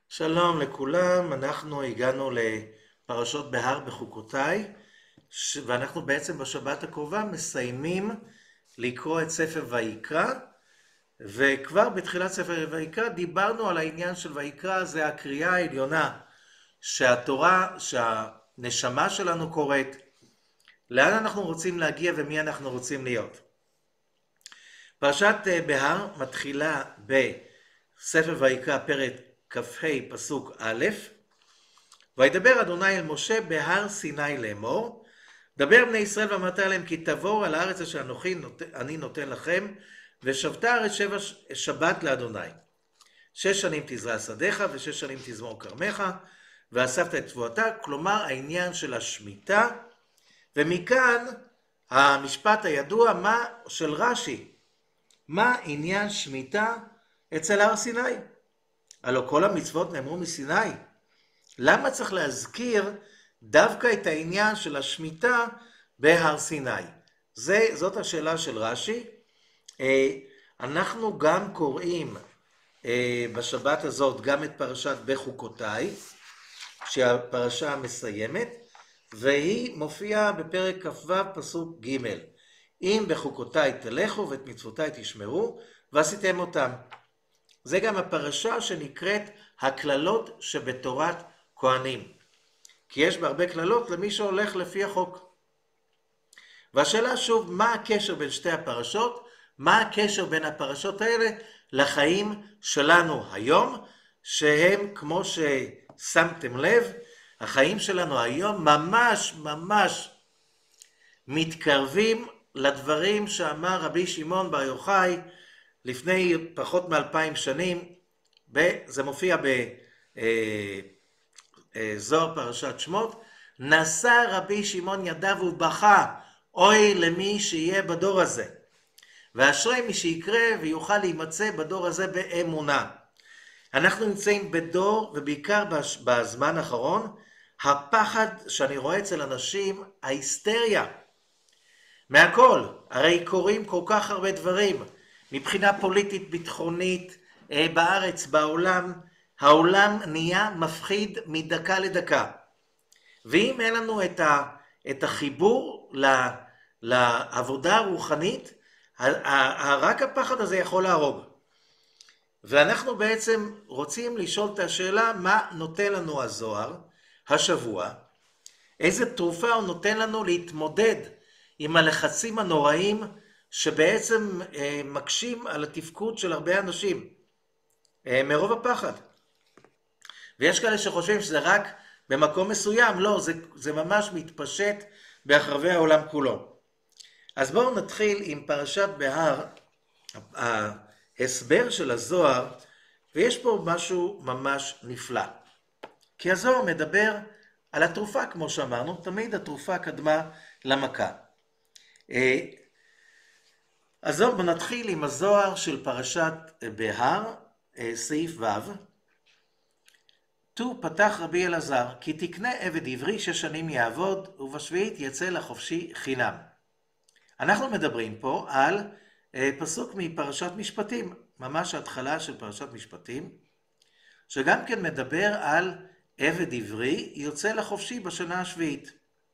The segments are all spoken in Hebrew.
שלום לכולם, אנחנו הגענו לפרשות בהר בחוקותיי, ואנחנו בעצם בשבת הקרובה מסיימים לקרוא את ספר ויקרא, וכבר בתחילת ספר ויקרא דיברנו על העניין של ויקרא, זה הקריאה העליונה שהתורה, שהנשמה שלנו קוראת, לאן אנחנו רוצים להגיע ומי אנחנו רוצים להיות. פרשת בהר מתחילה בספר ויקרא פרק כ"ה פסוק א', וידבר אדוני אל משה בהר סיני לאמור, דבר בני ישראל ואמרת להם כי תבואו על הארץ אשר אנוכי אני נותן לכם, ושבתה הארץ שבת לאדוני. 6 שנים תזרע שדיך ו6 שנים תזמור כרמך, ואספת את שבועתה, כלומר העניין של השמיטה, ומכאן המשפט הידוע של רש"י, מה עניין שמיטה אצל הר סיני? הלא כל המצוות נאמרו מסיני. למה צריך להזכיר דווקא את העניין של השמיטה בהר סיני? זאת השאלה של רש"י. אנחנו גם קוראים בשבת הזאת גם את פרשת בחוקותיי, שהפרשה מסיימת, והיא מופיעה בפרק כ"ו פסוק ג', אם בחוקותיי תלכו ואת מצוותיי תשמרו ועשיתם אותם. זה גם הפרשה שנקראת הכללות שבתורת כהנים, כי יש בהרבה כללות למי שהולך לפי החוק. והשאלה שוב, מה הקשר בין שתי הפרשות? מה הקשר בין הפרשות האלה לחיים שלנו היום, שהם כמו ששמתם לב, החיים שלנו היום ממש מתקרבים לדברים שאמר רבי שמעון בר יוחאי לפני פחות מ2000 שנים, זה מופיע בזוהר פרשת שמות, נשא רבי שמעון ידיו ובכה, אוי למי שיהיה בדור הזה, ואשרי מי שיקרא ויוכל להימצא בדור הזה באמונה. אנחנו נמצאים בדור, ובעיקר בזמן האחרון, הפחד שאני רואה אצל אנשים, ההיסטריה, מהכל. הרי קורים כל כך הרבה דברים, מבחינה פוליטית, ביטחונית, בארץ, בעולם, העולם נהיה מפחיד מדקה לדקה. ואם אין לנו את החיבור לעבודה הרוחנית, רק הפחד הזה יכול להרוג. ואנחנו בעצם רוצים לשאול את השאלה, מה נותן לנו הזוהר השבוע? איזה תרופה הוא נותן לנו להתמודד עם הלחצים הנוראים שבעצם מקשים על התפקוד של הרבה אנשים מרוב הפחד. ויש כאלה שחושבים שזה רק במקום מסוים, לא, זה ממש מתפשט ברחבי העולם כולו. אז בואו נתחיל עם פרשת בהר, ההסבר של הזוהר, ויש פה משהו ממש נפלא. כי הזוהר מדבר על התרופה, כמו שאמרנו, תמיד התרופה קדמה למכה. אז בואו נתחיל עם הזוהר של פרשת בהר, סעיף ו'. תו פתח רבי אלעזר, כי תקנה עבד עברי 6 שנים יעבוד, ובשביעית יצא לחופשי חינם. אנחנו מדברים פה על פסוק מפרשת משפטים, ממש ההתחלה של פרשת משפטים, שגם כן מדבר על עבד עברי יוצא לחופשי בשנה השביעית.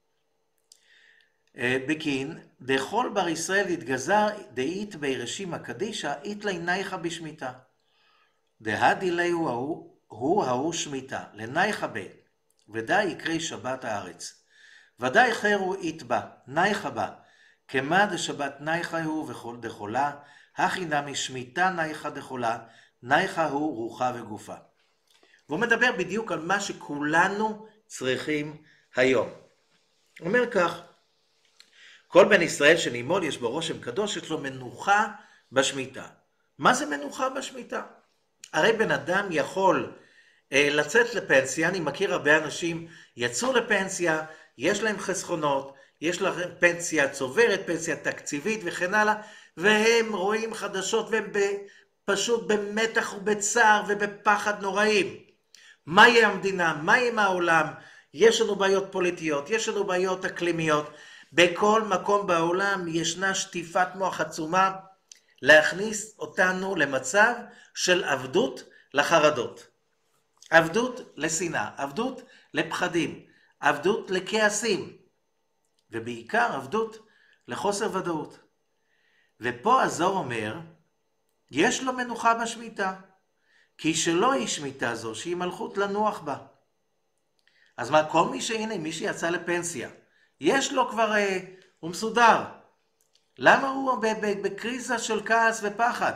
בקין, דכל בר ישראל יתגזר דאית בירשים הקדישה, אית לינייך בשמיטה. דהדילי הוא ההוא שמיטה, לינייך בה, ודאי יקרי שבת הארץ. ודאי חרו אית בה, נייך בה, כמה דשבת נייך הוא וכל דחולה, הכי נמי שמיטה נייך דחולה, נייך הוא רוחה וגופה. והוא מדבר בדיוק על מה שכולנו צריכים היום. הוא אומר כך, כל בן ישראל שנימול יש בו רושם קדוש, יש לו מנוחה בשמיטה. מה זה מנוחה בשמיטה? הרי בן אדם יכול לצאת לפנסיה, אני מכיר הרבה אנשים יצאו לפנסיה, יש להם חסכונות, יש להם פנסיה צוברת, פנסיה תקציבית וכן הלאה, והם רואים חדשות והם פשוט במתח ובצער ובפחד נוראים. מה יהיה המדינה? מה יהיה העולם? יש לנו בעיות פוליטיות, יש לנו בעיות אקלימיות, בכל מקום בעולם ישנה שטיפת מוח עצומה להכניס אותנו למצב של עבדות לחרדות. עבדות לשנאה, עבדות לפחדים, עבדות לכעסים, ובעיקר עבדות לחוסר ודאות. ופה הזוהר אומר, יש לו מנוחה בשמיטה, כי שלא היא שמיטה זו, שהיא מלכות לנוח בה. אז מה, כל מי שיצא לפנסיה, יש לו כבר, הוא מסודר. למה הוא בקריזה של כעס ופחד?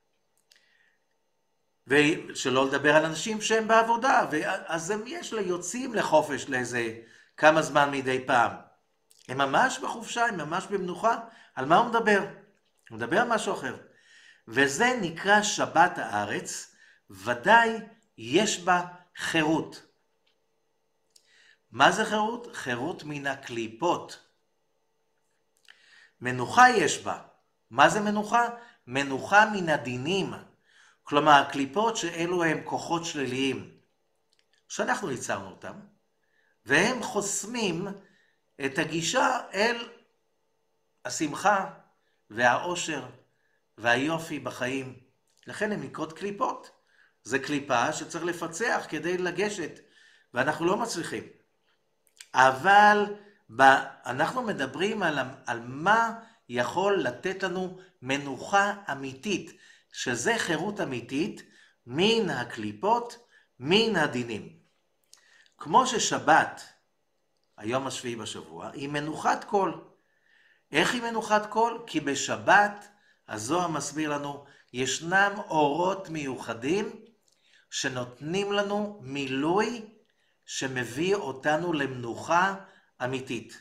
ושלא לדבר על אנשים שהם בעבודה, אז הם יוצאים לחופש לאיזה כמה זמן מדי פעם. הם ממש בחופשה, הם ממש במנוחה. על מה הוא מדבר? הוא מדבר על משהו אחר. וזה נקרא שבת הארץ, ודאי יש בה חירות. מה זה חירות? חירות מן הקליפות. מנוחה יש בה. מה זה מנוחה? מנוחה מן הדינים. כלומר, הקליפות שאלו הם כוחות שליליים, שאנחנו ייצרנו אותם, והם חוסמים את הגישה אל השמחה והאושר והיופי בחיים. לכן הם נקראות קליפות. זה קליפה שצריך לפצח כדי לגשת, ואנחנו לא מצליחים. אבל אנחנו מדברים על מה יכול לתת לנו מנוחה אמיתית, שזה חירות אמיתית מן הקליפות, מן הדינים. כמו ששבת, היום השביעי בשבוע, היא מנוחת קול. איך היא מנוחת קול? כי בשבת, הזוהר מסביר לנו, ישנם אורות מיוחדים שנותנים לנו מילוי שמביא אותנו למנוחה אמיתית.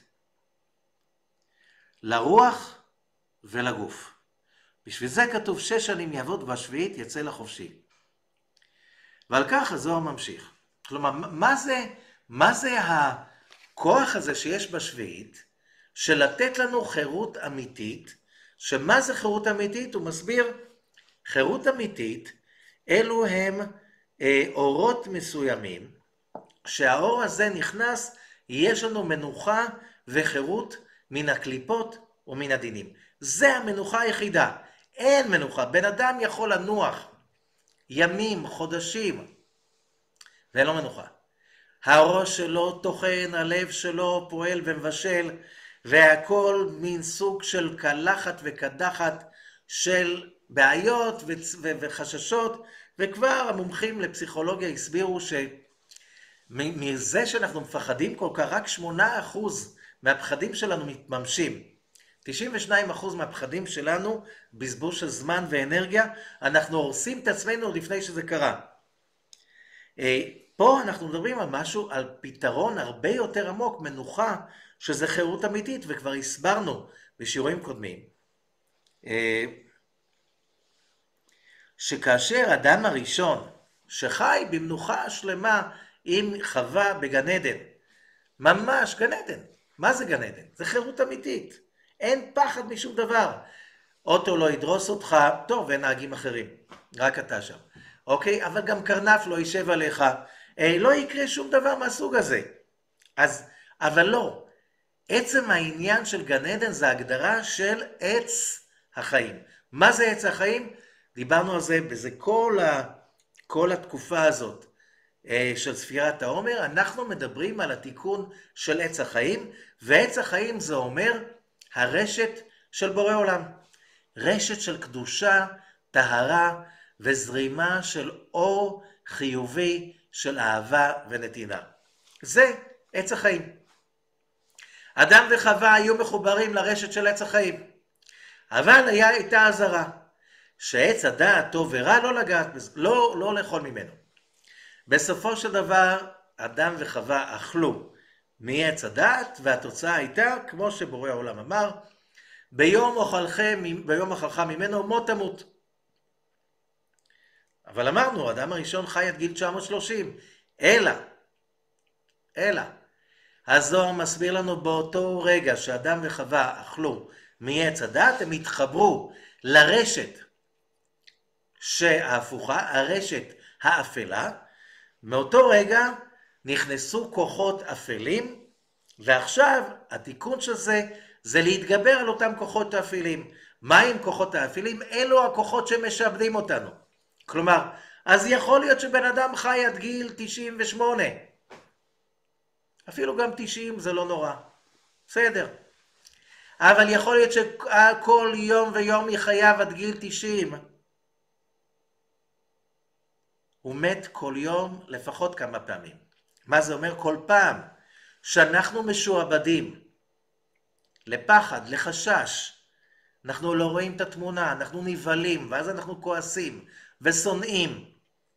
לרוח ולגוף. בשביל זה כתוב 6 שנים יעבוד בשביעית יצא לחופשי. ועל כך הזוהר ממשיך. כלומר, מה זה הכוח הזה שיש בשביעית, של לתת לנו חירות אמיתית, שמה זה חירות אמיתית? הוא מסביר, חירות אמיתית, אלו הם אורות מסוימים, שהאור הזה נכנס, יש לנו מנוחה וחירות מן הקליפות ומן הדינים. זה המנוחה היחידה. אין מנוחה. בן אדם יכול לנוח ימים, חודשים, ואין לו מנוחה. הראש שלו טוחן, הלב שלו פועל ומבשל, והכל מין סוג של קלחת וקדחת של בעיות וחששות, וכבר המומחים לפסיכולוגיה הסבירו שמזה שאנחנו מפחדים כל כך, רק 8% מהפחדים שלנו מתממשים. 92% מהפחדים שלנו, בזבוז של זמן ואנרגיה, אנחנו הורסים את עצמנו עוד לפני שזה קרה. פה אנחנו מדברים על משהו, על פתרון הרבה יותר עמוק, מנוחה, שזה חירות אמיתית, וכבר הסברנו בשיעורים קודמים, שכאשר אדם הראשון שחי במנוחה שלמה עם חווה בגן עדן, ממש גן עדן, מה זה גן עדן? זה חירות אמיתית, אין פחד משום דבר, אוטו לא ידרוס אותך, טוב, אין נהגים אחרים, רק אתה שם, אוקיי? אבל גם קרנף לא יישב עליך, לא יקרה שום דבר מהסוג הזה. אבל לא, עצם העניין של גן עדן זה הגדרה של עץ החיים. מה זה עץ החיים? דיברנו על זה בזה כל התקופה הזאת של ספירת העומר. אנחנו מדברים על התיקון של עץ החיים, ועץ החיים זה אומר הרשת של בורא עולם. רשת של קדושה, טהרה וזרימה של אור חיובי של אהבה ונתינה. זה עץ החיים. אדם וחווה היו מחוברים לרשת של עץ החיים. אבל הייתה אזהרה, שעץ הדעת טוב ורע לא לגעת בזה, לא לאכול ממנו. בסופו של דבר, אדם וחווה אכלו מעץ הדעת, והתוצאה הייתה, כמו שבורא העולם אמר, ביום אכלך ממנו מות תמות. אבל אמרנו, האדם הראשון חי עד גיל 930, אלא, הזוהר מסביר לנו באותו רגע שאדם וחווה אכלו מעץ הדעת, הם התחברו לרשת שההפוכה, הרשת האפלה, מאותו רגע נכנסו כוחות אפלים, ועכשיו התיקון של זה להתגבר על אותם כוחות האפלים. מה עם כוחות האפלים? אלו הכוחות שמשעבדים אותנו. כלומר, אז יכול להיות שבן אדם חי עד גיל 98. אפילו גם 90 זה לא נורא. בסדר. אבל יכול להיות שכל יום ויום מחייו עד גיל 90. הוא מת כל יום לפחות כמה פעמים. מה זה אומר? כל פעם שאנחנו משועבדים לפחד, לחשש, אנחנו לא רואים את התמונה, אנחנו נבהלים, ואז אנחנו כועסים ושונאים.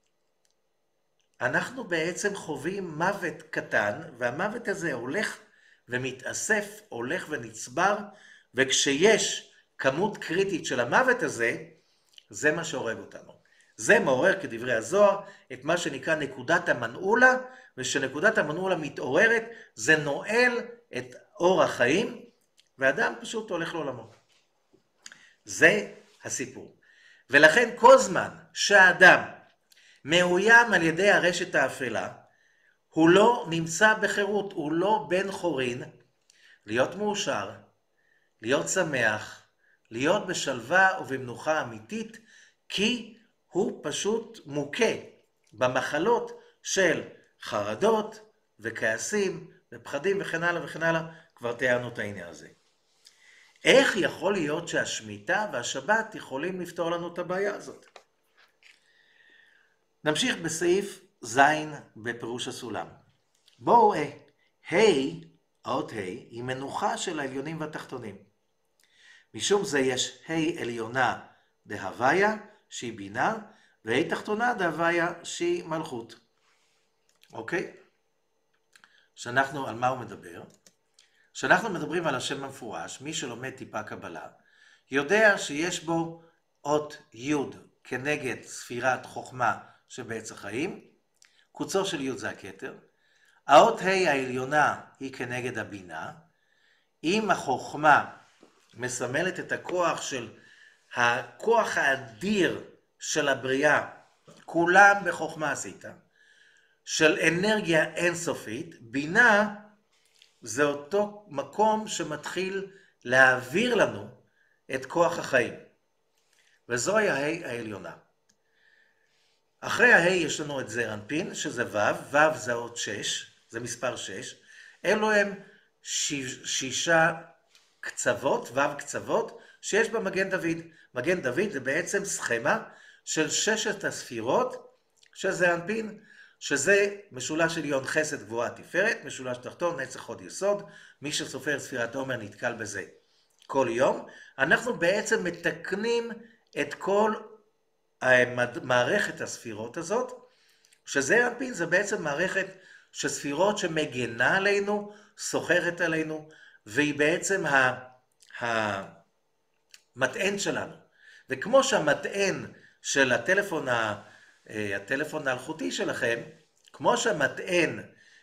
אנחנו בעצם חווים מוות קטן, והמוות הזה הולך ומתאסף, הולך ונצבר, וכשיש כמות קריטית של המוות הזה, זה מה שהורג אותנו. זה מעורר כדברי הזוהר את מה שנקרא נקודת המנעולה, ושנקודת המנעולה מתעוררת, זה נועל את אור החיים, ואדם פשוט הולך לעולמו. זה הסיפור. ולכן כל זמן שהאדם מאוים על ידי הרשת האפלה, הוא לא נמצא בחירות, הוא לא בן חורין, להיות מאושר, להיות שמח, להיות בשלווה ובמנוחה אמיתית, כי הוא פשוט מוכה במחלות של חרדות וכעסים ופחדים וכן הלאה וכן הלאה, כבר תיארנו את העניין הזה. איך יכול להיות שהשמיטה והשבת יכולים לפתור לנו את הבעיה הזאת? נמשיך בסעיף ז' בפירוש הסולם. בואו האות היא מנוחה של העליונים והתחתונים. משום זה יש עליונה דהוויה שהיא בינה, תחתונה דהוויה שהיא מלכות. אוקיי? שאנחנו, על מה הוא מדבר? כשאנחנו מדברים על השם המפורש, מי שלומד טיפה קבלה, יודע שיש בו אות י' כנגד ספירת חוכמה שבעץ החיים, קוצו של י' זה הכתר, האות ה' העליונה היא כנגד הבינה, אם החוכמה מסמלת את הכוח האדיר של הבריאה, כולם בחוכמה עשית, של אנרגיה אינסופית, בינה זה אותו מקום שמתחיל להעביר לנו את כוח החיים. וזוהי העליונה. אחרי יש לנו את זעיר אנפין, שזה ו' זה עוד 6, זה מספר 6. אלו הם 6 קצוות, ו' קצוות, שיש במגן דוד. מגן דוד זה בעצם סכמה של 6 הספירות של זעיר אנפין, שזה משולש עליון חסד גבוהה תפארת, משולש תחתון נצח הוד יסוד. מי שסופר ספירת עומר נתקל בזה כל יום. אנחנו בעצם מתקנים את כל מערכת הספירות הזאת, שזעיר אנפין זה בעצם מערכת של ספירות שמגנה עלינו, סוחרת עלינו, והיא בעצם המטען שלנו. וכמו שהמטען של הטלפון האלחוטי שלכם, כמו שהמטען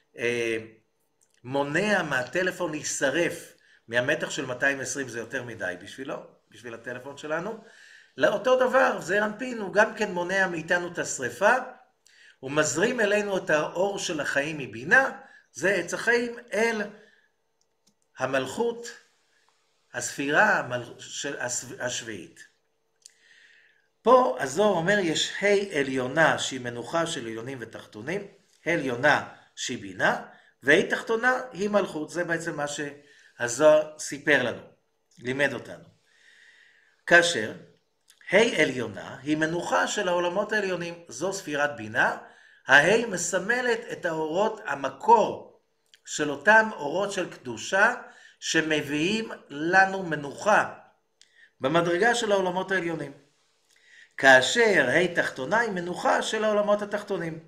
מונע מהטלפון להישרף מהמתח של 220, זה יותר מדי בשבילו, בשביל הטלפון שלנו, לאותו דבר זעיר אנפין הוא גם כן מונע מאיתנו את השריפה, הוא מזרים אלינו את האור של החיים מבינה, זה עץ החיים אל המלכות, הספירה השביעית. פה הזוהר אומר יש עליונה שהיא מנוחה של עליונים ותחתונים, עליונה שהיא בינה, תחתונה היא מלכות. זה בעצם מה שהזוהר סיפר לנו, לימד אותנו. כאשר עליונה היא מנוחה של העולמות העליונים, זו ספירת בינה, מסמלת את האורות, המקור של אותם אורות של קדושה שמביאים לנו מנוחה במדרגה של העולמות העליונים. כאשר תחתונה היא מנוחה של העולמות התחתונים.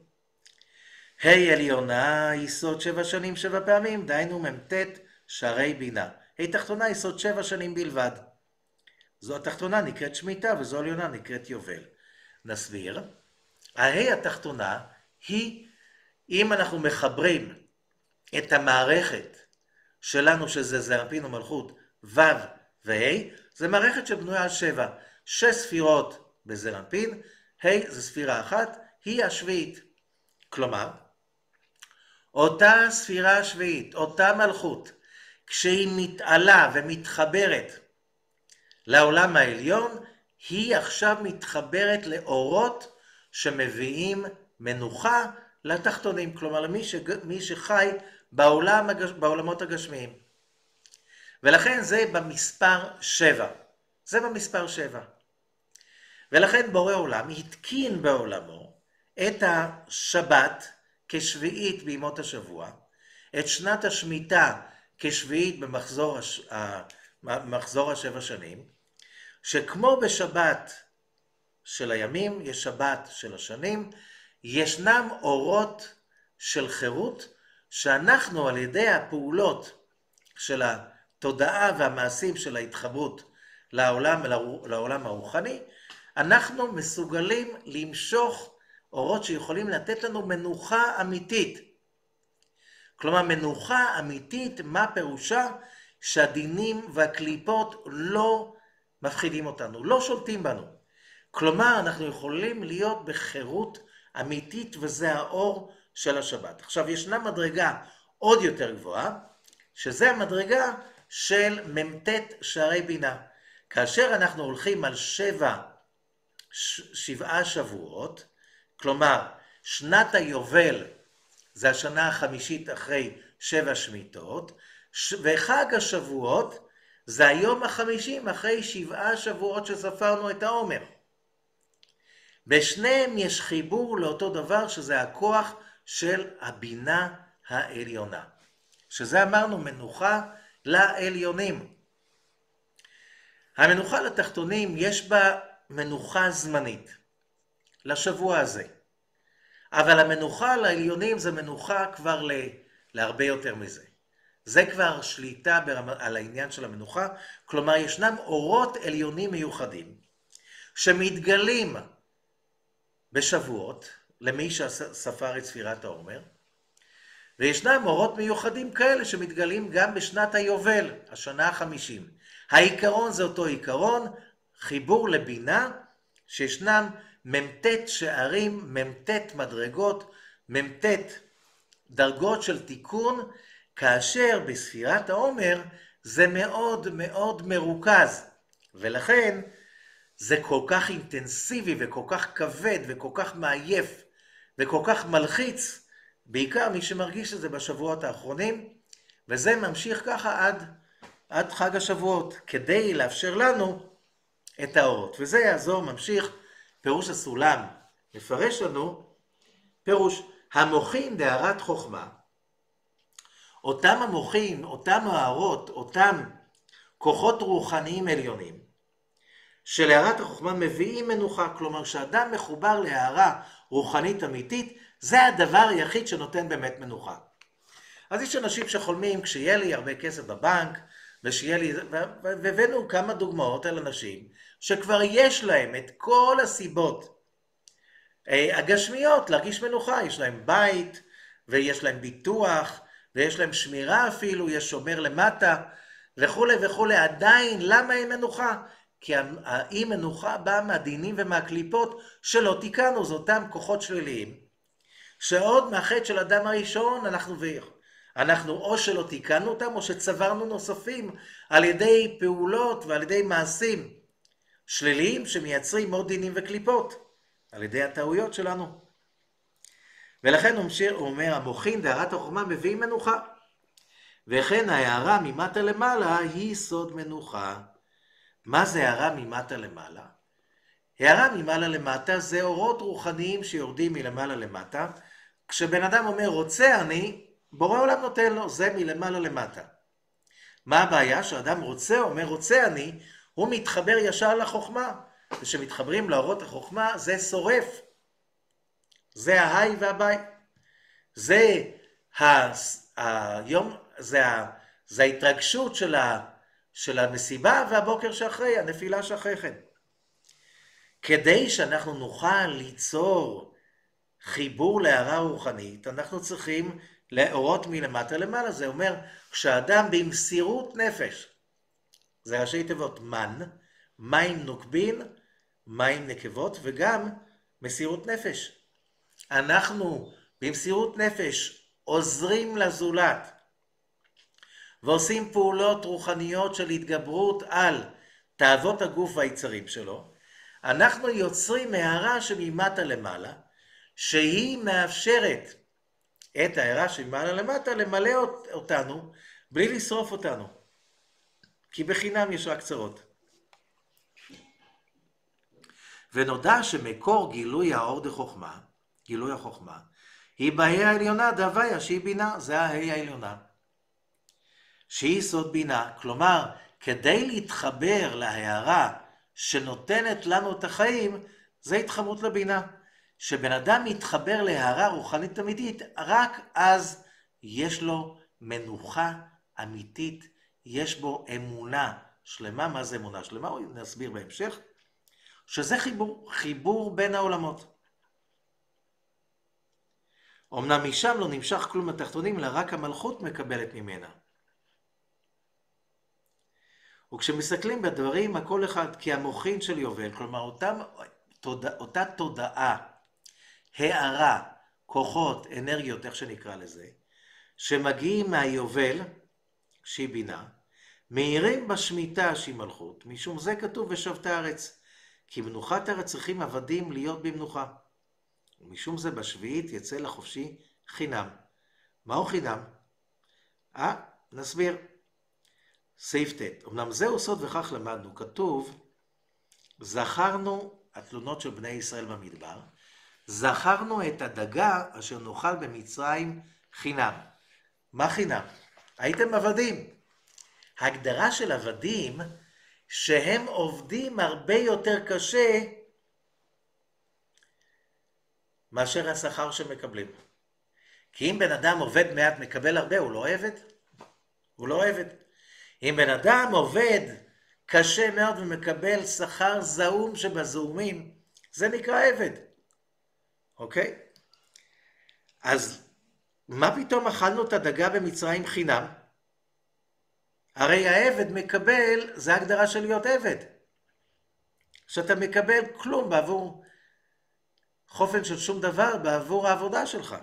עליונה היא סוד 7 שנים 7 פעמים, דהיינו מ"ט שערי בינה. תחתונה היא סוד 7 שנים בלבד. זו התחתונה נקראת שמיטה וזו עליונה נקראת יובל. נסביר. התחתונה היא, אם אנחנו מחברים את המערכת שלנו שזה זעיר אנפין ומלכות ו' וה', זה מערכת שבנויה על 7. 6 ספירות בזעיר אנפין, זה ספירה אחת, היא השביעית. כלומר, אותה ספירה השביעית, אותה מלכות, כשהיא מתעלה ומתחברת לעולם העליון, היא עכשיו מתחברת לאורות שמביאים מנוחה לתחתונים, כלומר למי שחי בעולמות הגשמיים. ולכן זה במספר 7. זה במספר 7. ולכן בורא עולם התקין בעולמו את השבת כשביעית בימות השבוע, את שנת השמיטה כשביעית במחזור השבע שנים, שכמו בשבת של הימים, יש שבת של השנים, ישנם אורות של חירות, שאנחנו על ידי הפעולות של התודעה והמעשים של ההתחברות לעולם הרוחני, אנחנו מסוגלים למשוך אורות שיכולים לתת לנו מנוחה אמיתית. כלומר, מנוחה אמיתית, מה פירושה? שהדינים והקליפות לא מפחידים אותנו, לא שולטים בנו. כלומר, אנחנו יכולים להיות בחירות אמיתית, וזה האור של השבת. עכשיו, ישנה מדרגה עוד יותר גבוהה, שזה המדרגה של ממתת שערי בינה. כאשר אנחנו הולכים על 7 שבועות, כלומר, שנת היובל זה השנה החמישית אחרי 7 שמיטות, וחג השבועות זה היום ה50 אחרי 7 שבועות שספרנו את העומר. בשניהם יש חיבור לאותו דבר, שזה הכוח של הבינה העליונה. שזה אמרנו מנוחה לעליונים. המנוחה לתחתונים יש בה מנוחה זמנית, לשבוע הזה. אבל המנוחה לעליונים זה מנוחה כבר להרבה יותר מזה. זה כבר שליטה על העניין של המנוחה, כלומר ישנם אורות עליונים מיוחדים, שמתגלים בשבועות, למי שספר את ספירת העומר, וישנם אורות מיוחדים כאלה שמתגלים גם בשנת היובל, השנה ה50. העיקרון זה אותו עיקרון, חיבור לבינה, שישנם ממתת שערים, ממתת מדרגות, ממתת דרגות של תיקון, כאשר בספירת העומר זה מאוד מאוד מרוכז, ולכן זה כל כך אינטנסיבי וכל כך כבד וכל כך מעייף וכל כך מלחיץ, בעיקר מי שמרגיש את זה בשבועות האחרונים, וזה ממשיך ככה עד חג השבועות, כדי לאפשר לנו את האורות. וזה יעזור, ממשיך, פירוש הסולם מפרש לנו, פירוש המוחין דהרת חוכמה, אותם המוחין, אותם האורות, אותם כוחות רוחניים עליונים, שלהארת החוכמה מביאים מנוחה, כלומר שאדם מחובר להארה רוחנית אמיתית, זה הדבר היחיד שנותן באמת מנוחה. אז יש אנשים שחולמים, כשיהיה לי הרבה כסף בבנק, ושיהיה לי, והבאנו כמה דוגמאות על אנשים, שכבר יש להם את כל הסיבות הגשמיות להרגיש מנוחה, יש להם בית, ויש להם ביטוח, ויש להם שמירה אפילו, יש שומר למטה, וכו' וכו'. עדיין, למה אין מנוחה? כי האי מנוחה באה מהדינים ומהקליפות שלא תיקנו, זה אותם כוחות שליליים, שעוד מהחטא של אדם הראשון אנחנו או שלא תיקנו אותם, או שצברנו נוספים על ידי פעולות ועל ידי מעשים שליליים שמייצרים עוד דינים וקליפות, על ידי הטעויות שלנו. ולכן הוא אומר, המוחין דהרת החוכמה מביאים מנוחה, וכן ההערה ממטה למעלה היא סוד מנוחה. מה זה הערה ממטה למעלה? הערה ממעלה למטה זה אורות רוחניים שיורדים מלמעלה למטה. כשבן אדם אומר רוצה אני, בורא עולם נותן לו, זה מלמעלה למטה. מה הבעיה? שאדם אומר רוצה אני, הוא מתחבר ישר לחוכמה. ושמתחברים לאורות החוכמה זה שורף. זה ההי והבי. זה היום, זה ההתרגשות של המסיבה והבוקר שאחרי, הנפילה שאחרי כן. כדי שאנחנו נוכל ליצור חיבור להערה רוחנית, אנחנו צריכים לאורות מלמטה למעלה. זה אומר, כשאדם במסירות נפש, זה ראשי תיבות מן, מים נוקבין, מים נקבות, וגם מסירות נפש. אנחנו במסירות נפש עוזרים לזולת, ועושים פעולות רוחניות של התגברות על תאוות הגוף והיצרים שלו, אנחנו יוצרים מערה שממטה למעלה, שהיא מאפשרת את הערה שמעלה למטה למלא אותנו בלי לשרוף אותנו. כי בחינם יש רק צרות. ונודע שמקור גילוי האור דחוכמה, גילוי החוכמה, היא בה"א העליונה דהוויה שהיא בינה, זה הה"א העליונה. שהיא סוד בינה, כלומר, כדי להתחבר להערה שנותנת לנו את החיים, זה התחברות לבינה. שבן אדם מתחבר להערה רוחנית אמיתית, רק אז יש לו מנוחה אמיתית, יש בו אמונה שלמה. מה זה אמונה שלמה? נסביר בהמשך. שזה חיבור בין העולמות. אמנם משם לא נמשך כלום התחתונים, אלא רק המלכות מקבלת ממנה. וכשמסתכלים בדברים, הכל אחד, כי המוחין של יובל, כלומר אותה תודעה, הערה, כוחות, אנרגיות, איך שנקרא לזה, שמגיעים מהיובל, שהיא בינה, מהירים בשמיטה שהיא מלכות, משום זה כתוב ושבת הארץ, כי מנוחת הארץ צריכים עבדים להיות במנוחה. ומשום זה בשביעית יצא לחופשי חינם. מהו חינם? נסביר. סעיף ט'. אמנם זהו סוד וכך למדנו, כתוב, זכרנו, התלונות של בני ישראל במדבר, זכרנו את הדגה אשר נאכל במצרים חינם. מה חינם? הייתם עבדים. ההגדרה של עבדים, שהם עובדים הרבה יותר קשה מאשר השכר שמקבלים. כי אם בן אדם עובד מעט מקבל הרבה, הוא לא עבד? הוא לא עבד. אם בן אדם עובד קשה מאוד ומקבל שכר זעום שבזעומים, זה נקרא עבד. אוקיי? אז מה פתאום אכלנו את הדגה במצרים חינם? הרי העבד מקבל, זה הגדרה של להיות עבד. שאתה מקבל כלום בעבור חופן של שום דבר, בעבור העבודה שלך.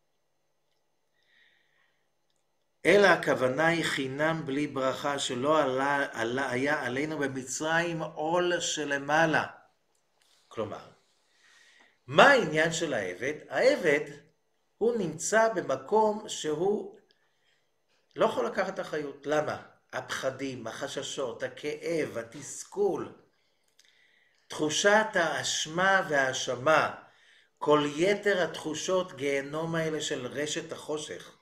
אלא הכוונה היא חינם בלי ברכה, שלא היה עלינו במצרים עול שלמעלה. כלומר, מה העניין של העבד? העבד הוא נמצא במקום שהוא לא יכול לקחת אחריות. למה? הפחדים, החששות, הכאב, התסכול, תחושת האשמה והאשמה, כל יתר התחושות גיהנום האלה של רשת החושך,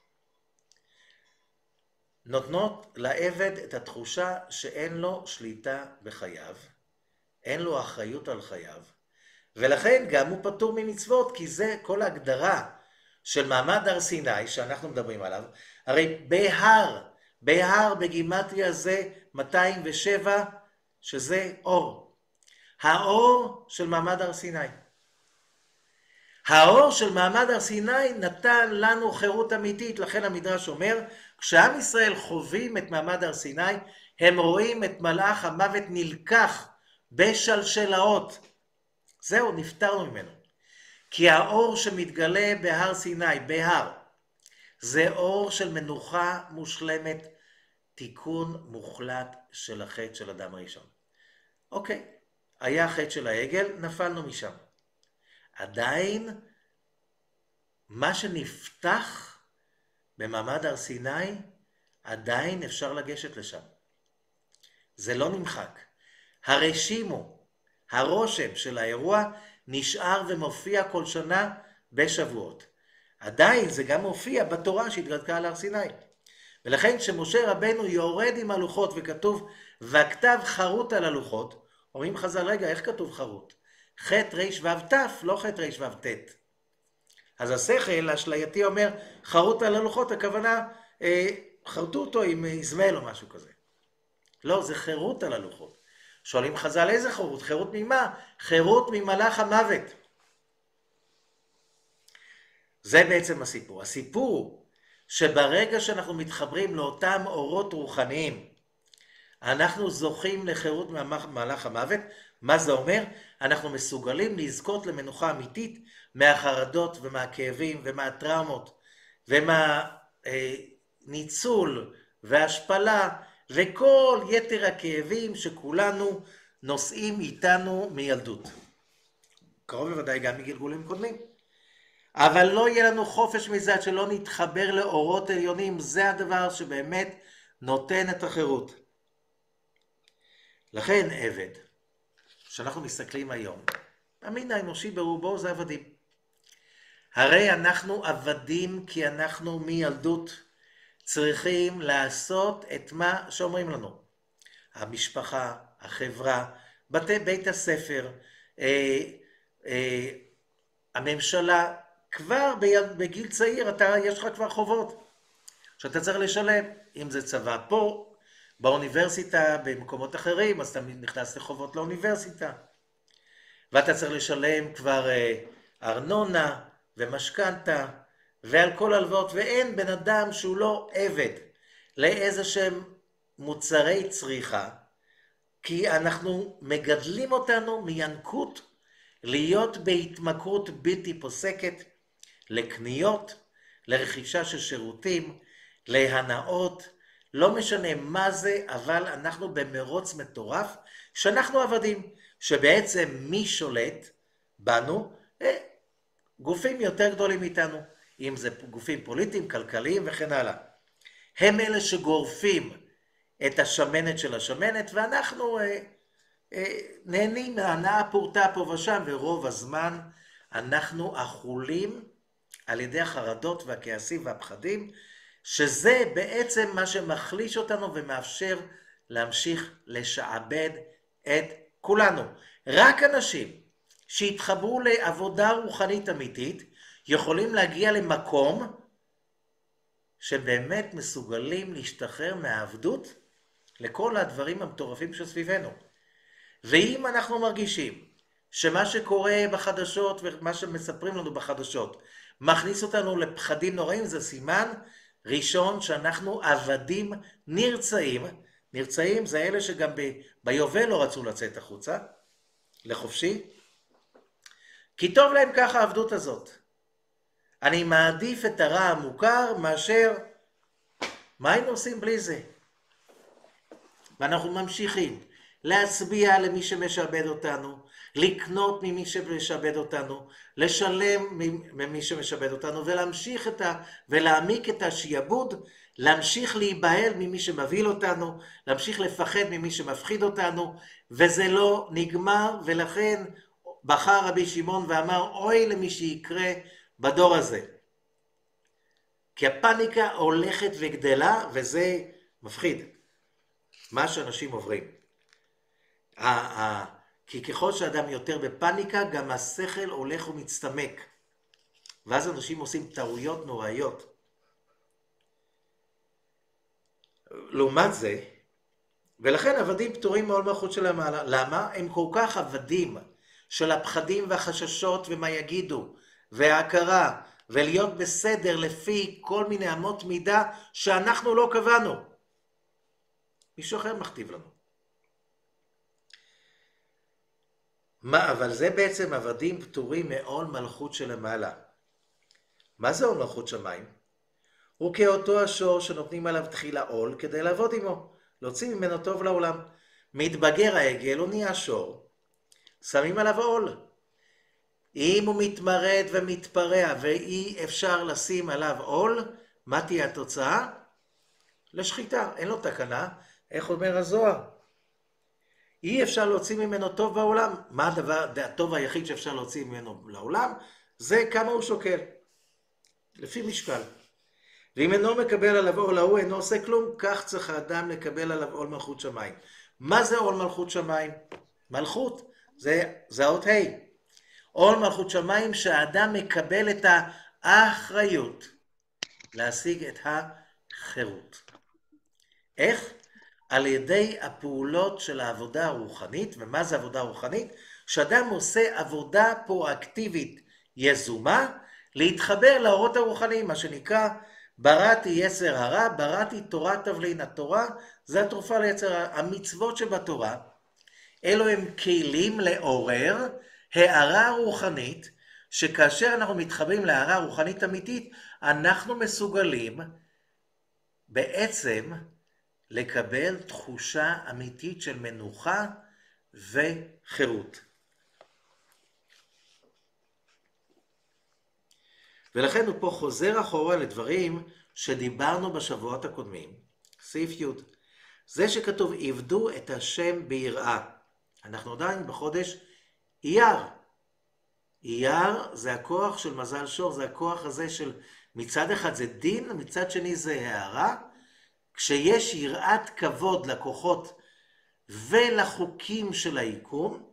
נותנות לעבד את התחושה שאין לו שליטה בחייו, אין לו אחריות על חייו, ולכן גם הוא פטור ממצוות, כי זה כל ההגדרה של מעמד הר סיני שאנחנו מדברים עליו. הרי בהר בגימטריה זה 207, שזה אור. האור של מעמד הר סיני. האור של מעמד הר סיני נתן לנו חירות אמיתית, לכן המדרש אומר, כשעם ישראל חווים את מעמד הר סיני, הם רואים את מלאך המוות נלקח בשלשלאות. זהו, נפטרנו ממנו. כי האור שמתגלה בהר סיני, בהר, זה אור של מנוחה מושלמת, תיקון מוחלט של החטא של אדם הראשון. אוקיי, היה החטא של העגל, נפלנו משם. עדיין, מה שנפתח במעמד הר סיני, עדיין אפשר לגשת לשם. זה לא נמחק. הרשימו, הרושם של האירוע, נשאר ומופיע כל שנה בשבועות. עדיין זה גם מופיע בתורה שהתגלתה על הר סיני. ולכן שמשה רבנו יורד עם הלוחות וכתוב, וכתב חרוט על הלוחות, אומרים חז"ל, רגע, איך כתוב חרוט? ח' ר' ו' ת', לא ח' ר' ו' ת'. אז השכל האשלייתי אומר, חרוט על הלוחות, הכוונה, חרטו אותו עם איזמל או משהו כזה. לא, זה חירות על הלוחות. שואלים חז"ל, איזה חירות? חירות ממה? חירות ממלאך המוות. זה בעצם הסיפור. הסיפור שברגע שאנחנו מתחברים לאותם אורות רוחניים, אנחנו זוכים לחירות ממלאך המוות. מה זה אומר? אנחנו מסוגלים לזכות למנוחה אמיתית מהחרדות ומהכאבים ומהטראומות ומהניצול וההשפלה וכל יתר הכאבים שכולנו נושאים איתנו מילדות. קרוב בוודאי גם מגלגולים קודמים. אבל לא יהיה לנו חופש מזה עד שלא נתחבר לאורות עליונים, זה הדבר שבאמת נותן את החירות. לכן עבד, שאנחנו מסתכלים היום, המין האנושי ברובו זה עבדים. הרי אנחנו עבדים כי אנחנו מילדות צריכים לעשות את מה שאומרים לנו. המשפחה, החברה, בית הספר, הממשלה, כבר בגיל צעיר יש לך כבר חובות שאתה צריך לשלם, אם זה צבא פה, באוניברסיטה, במקומות אחרים, אז אתה נכנס לחובות לאוניברסיטה, ואתה צריך לשלם כבר ארנונה ומשכנתה ועל כל הלוואות, ואין בן אדם שהוא לא עבד לאיזה שהם מוצרי צריכה, כי אנחנו מגדלים אותנו מינקות להיות בהתמכרות בלתי פוסקת לקניות, לרכישה של שירותים, להנאות, לא משנה מה זה, אבל אנחנו במרוץ מטורף, שאנחנו עבדים, שבעצם מי שולט בנו? גופים יותר גדולים מאיתנו, אם זה גופים פוליטיים, כלכליים וכן הלאה. הם אלה שגורפים את השמנת של השמנת, ואנחנו נהנים מהנאה פורטה פה ושם, ורוב הזמן אנחנו אכולים על ידי החרדות והכעסים והפחדים, שזה בעצם מה שמחליש אותנו ומאפשר להמשיך לשעבד את כולנו. רק אנשים שהתחברו לעבודה רוחנית אמיתית יכולים להגיע למקום שבאמת מסוגלים להשתחרר מהעבדות לכל הדברים המטורפים שסביבנו. ואם אנחנו מרגישים שמה שקורה בחדשות ומה שמספרים לנו בחדשות מכניס אותנו לפחדים נוראים, זה סימן ראשון שאנחנו עבדים נרצעים. נרצעים זה אלה שגם ביובל לא רצו לצאת החוצה, לחופשי, כי טוב להם ככה העבדות הזאת. אני מעדיף את הרע המוכר מאשר מה היינו עושים בלי זה. ואנחנו ממשיכים להצביע למי שמשעבד אותנו, לקנות ממי שמשעבד אותנו, לשלם ממי שמשעבד אותנו, ולהמשיך ולהעמיק את השעבוד, להמשיך להיבהל ממי שמבהיל אותנו, להמשיך לפחד ממי שמפחיד אותנו, וזה לא נגמר, ולכן בחר רבי שמעון ואמר, אוי למי שיקרה בדור הזה. כי הפניקה הולכת וגדלה, וזה מפחיד. מה שאנשים עוברים. כי ככל שאדם יותר בפניקה, גם השכל הולך ומצטמק. ואז אנשים עושים טעויות נוראיות. לעומת זה, ולכן עבדים פטורים מעול מלכות של המעלה. למה? הם כל כך עבדים של הפחדים והחששות ומה יגידו, וההכרה, ולהיות בסדר לפי כל מיני אמות מידה שאנחנו לא קבענו. מישהו אחר מכתיב לנו. אבל זה בעצם עבדים פטורים מעול מלכות שלמעלה. מה זה עול מלכות שמיים? הוא כאותו השור שנותנים עליו תחילה עול כדי לעבוד עמו, להוציא ממנו טוב לעולם. מתבגר העגל הוא נהיה שור, שמים עליו עול. אם הוא מתמרד ומתפרע ואי אפשר לשים עליו עול, מה תהיה התוצאה? לשחיטה, אין לו תקנה. איך אומר הזוהר? אי אפשר להוציא ממנו טוב בעולם. מה הטוב היחיד שאפשר להוציא ממנו לעולם? זה כמה הוא שוקל. לפי משקל. ואם אינו מקבל עליו עול ההוא, אינו עושה כלום, כך צריך האדם לקבל עליו עול מלכות שמיים. מה זה עול מלכות שמיים? מלכות, זה האות ה'. עול מלכות שמיים שהאדם מקבל את האחריות להשיג את החירות. איך? על ידי הפעולות של העבודה הרוחנית. ומה זה עבודה רוחנית? שאדם עושה עבודה פרואקטיבית יזומה להתחבר לאורות הרוחניים, מה שנקרא בראתי יצר הרע, בראתי תורת תבלין. התורה זה התרופה ליצר הרע. המצוות שבתורה אלו הם כלים לעורר הערה רוחנית, שכאשר אנחנו מתחברים להערה רוחנית אמיתית, אנחנו מסוגלים בעצם לקבל תחושה אמיתית של מנוחה וחירות. ולכן הוא פה חוזר אחורה לדברים שדיברנו בשבועות הקודמים. סעיף י' זה שכתוב עבדו את השם ביראה. אנחנו עדיין בחודש אייר. אייר זה הכוח של מזל שור, זה הכוח הזה של מצד אחד זה דין, מצד שני זה הערה. כשיש יראת כבוד לכוחות ולחוקים של היקום,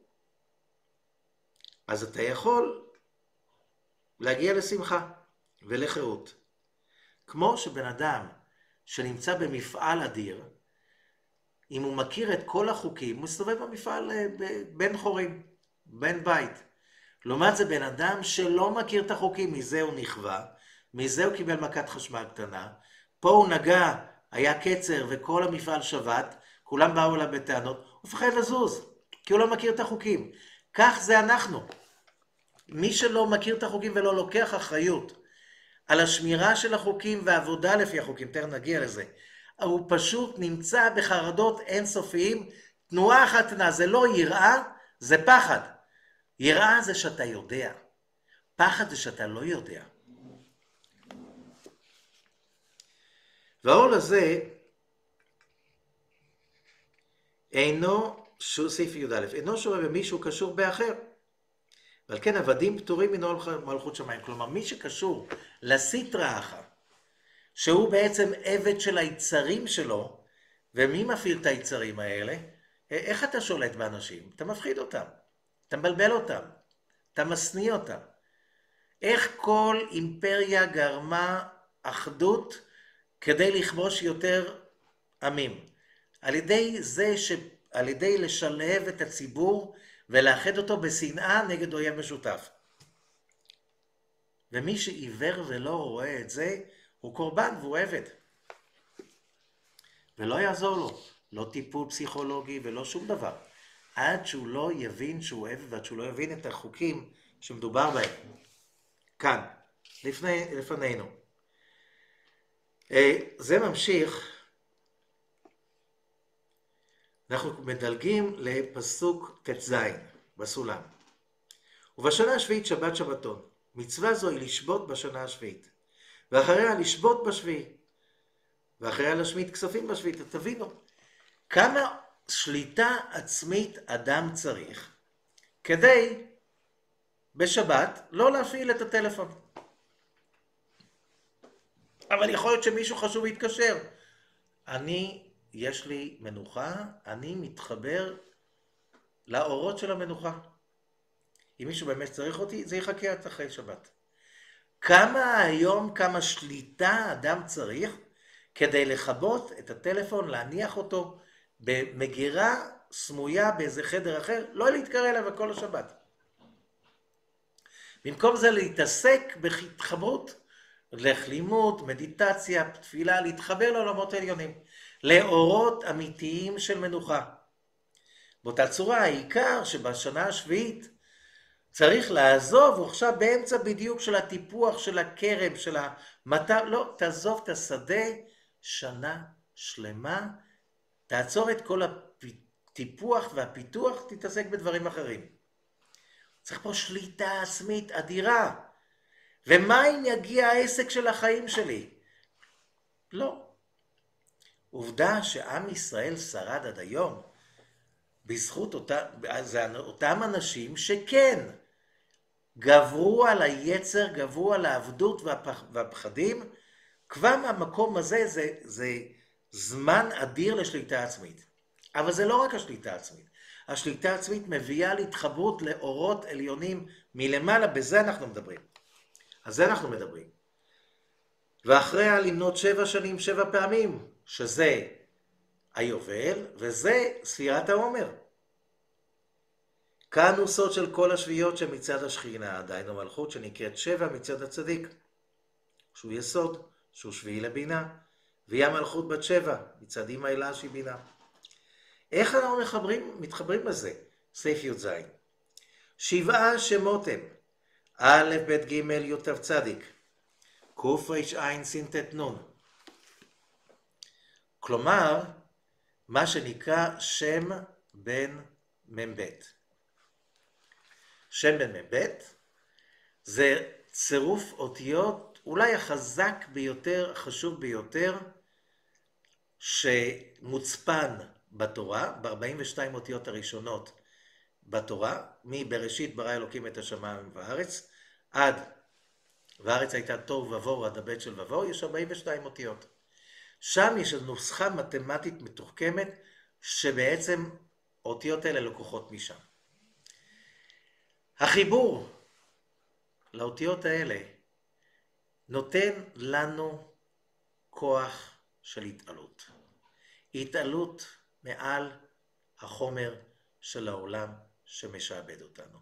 אז אתה יכול להגיע לשמחה ולחירות. כמו שבן אדם שנמצא במפעל אדיר, אם הוא מכיר את כל החוקים, הוא מסתובב במפעל בין חורים, בין בית. לעומת זה בן אדם שלא מכיר את החוקים, מזה הוא נכווה, מזה הוא קיבל מכת חשמל קטנה, פה הוא נגע, היה קצר וכל המפעל שבת, כולם באו אליו בטענות, הוא מפחד לזוז, כי הוא לא מכיר את החוקים. כך זה אנחנו. מי שלא מכיר את החוקים ולא לוקח אחריות על השמירה של החוקים והעבודה לפי החוקים, תכף נגיע לזה, הוא פשוט נמצא בחרדות אינסופיים, תנועה אחת, זה לא יראה, זה פחד. יראה זה שאתה יודע, פחד זה שאתה לא יודע. והעול הזה אינו, סעיף י"א, אינו שורה במישהו קשור באחר. ועל כן עבדים פטורים מנעול מלכות שמיים. כלומר, מי שקשור לסטרא אחרא, שהוא בעצם עבד של היצרים שלו, ומי מפעיל את היצרים האלה? איך אתה שולט באנשים? אתה מפחיד אותם, אתה מבלבל אותם, אתה משניא אותם. איך כל אימפריה גרמה אחדות כדי לכבוש יותר עמים? על ידי זה על ידי לשלהב את הציבור ולאחד אותו בשנאה נגד אויב משותף. ומי שעיוור ולא רואה את זה, הוא קורבן והוא עבד. ולא יעזור לו, לא טיפול פסיכולוגי ולא שום דבר. עד שהוא לא יבין שהוא עבד ועד שהוא לא יבין את החוקים שמדובר בהם. כאן, לפנינו. זה ממשיך. אנחנו מדלגים לפסוק ט"ז בסולם. ובשנה השביעית שבת שבתון. מצווה זו היא לשבות בשנה השביעית. ואחריה לשבות בשביעי. ואחריה להשמיד כספים בשביעית. תבינו, כמה שליטה עצמית אדם צריך כדי בשבת לא להפעיל את הטלפון. אבל יכול להיות שמישהו חשוב להתקשר. יש לי מנוחה, אני מתחבר לאורות של המנוחה. אם מישהו באמת צריך אותי, זה יחכה עד אחרי שבת. כמה שליטה אדם צריך כדי לכבות את הטלפון, להניח אותו במגירה סמויה באיזה חדר אחר, לא להתקרא אליו בכל השבת. במקום זה להתעסק בהתחברות, לימוד, מדיטציה, תפילה, להתחבר לעולמות העליונים, לאורות אמיתיים של מנוחה. באותה צורה, העיקר שבשנה השביעית צריך לעזוב, הוא עכשיו באמצע בדיוק של הטיפוח, של הקרם, של המטר, לא, תעזוב את השדה שנה שלמה, תעצור את כל הטיפוח והפיתוח, תתעסק בדברים אחרים. צריך פה שליטה עצמית אדירה. ומה אם יגיע העסק של החיים שלי? לא. עובדה שעם ישראל שרד עד היום, בזכות אותם אנשים שכן, גברו על היצר, גברו על העבדות והפחדים, כבר מהמקום הזה זה זמן אדיר לשליטה עצמית. אבל זה לא רק השליטה העצמית. השליטה העצמית מביאה להתחברות לאורות עליונים מלמעלה, בזה אנחנו מדברים. על זה אנחנו מדברים. ואחריה למנות 7 שנים 7 פעמים, שזה היובל, וזה ספירת העומר. כאן הוא סוד של כל השביעיות שמצד השכינה, עדיין המלכות שנקראת 7 מצד הצדיק, שהוא יסוד, שהוא שביעי לבינה, והיא המלכות בת 7, מצד אמא אלה שהיא בינה. איך אנחנו מתחברים לזה? סעיף י"ז. 7 שמות הם, א' ב' ג' י' ת' צדיק, קר' ס' ט' נ'. כלומר, מה שנקרא שם בן מ"ב. שם בן מ"ב זה צירוף אותיות אולי החזק ביותר, החשוב ביותר, שמוצפן בתורה, ב-42 אותיות הראשונות בתורה, מבראשית ברא אלוקים את השמיים והארץ, עד והארץ הייתה תוהו ובוהו עד הבית של ובוהו, יש 42 אותיות. שם יש נוסחה מתמטית מתוחכמת, שבעצם האותיות האלה לקוחות משם. החיבור לאותיות האלה נותן לנו כוח של התעלות. התעלות מעל החומר של העולם שמשעבד אותנו.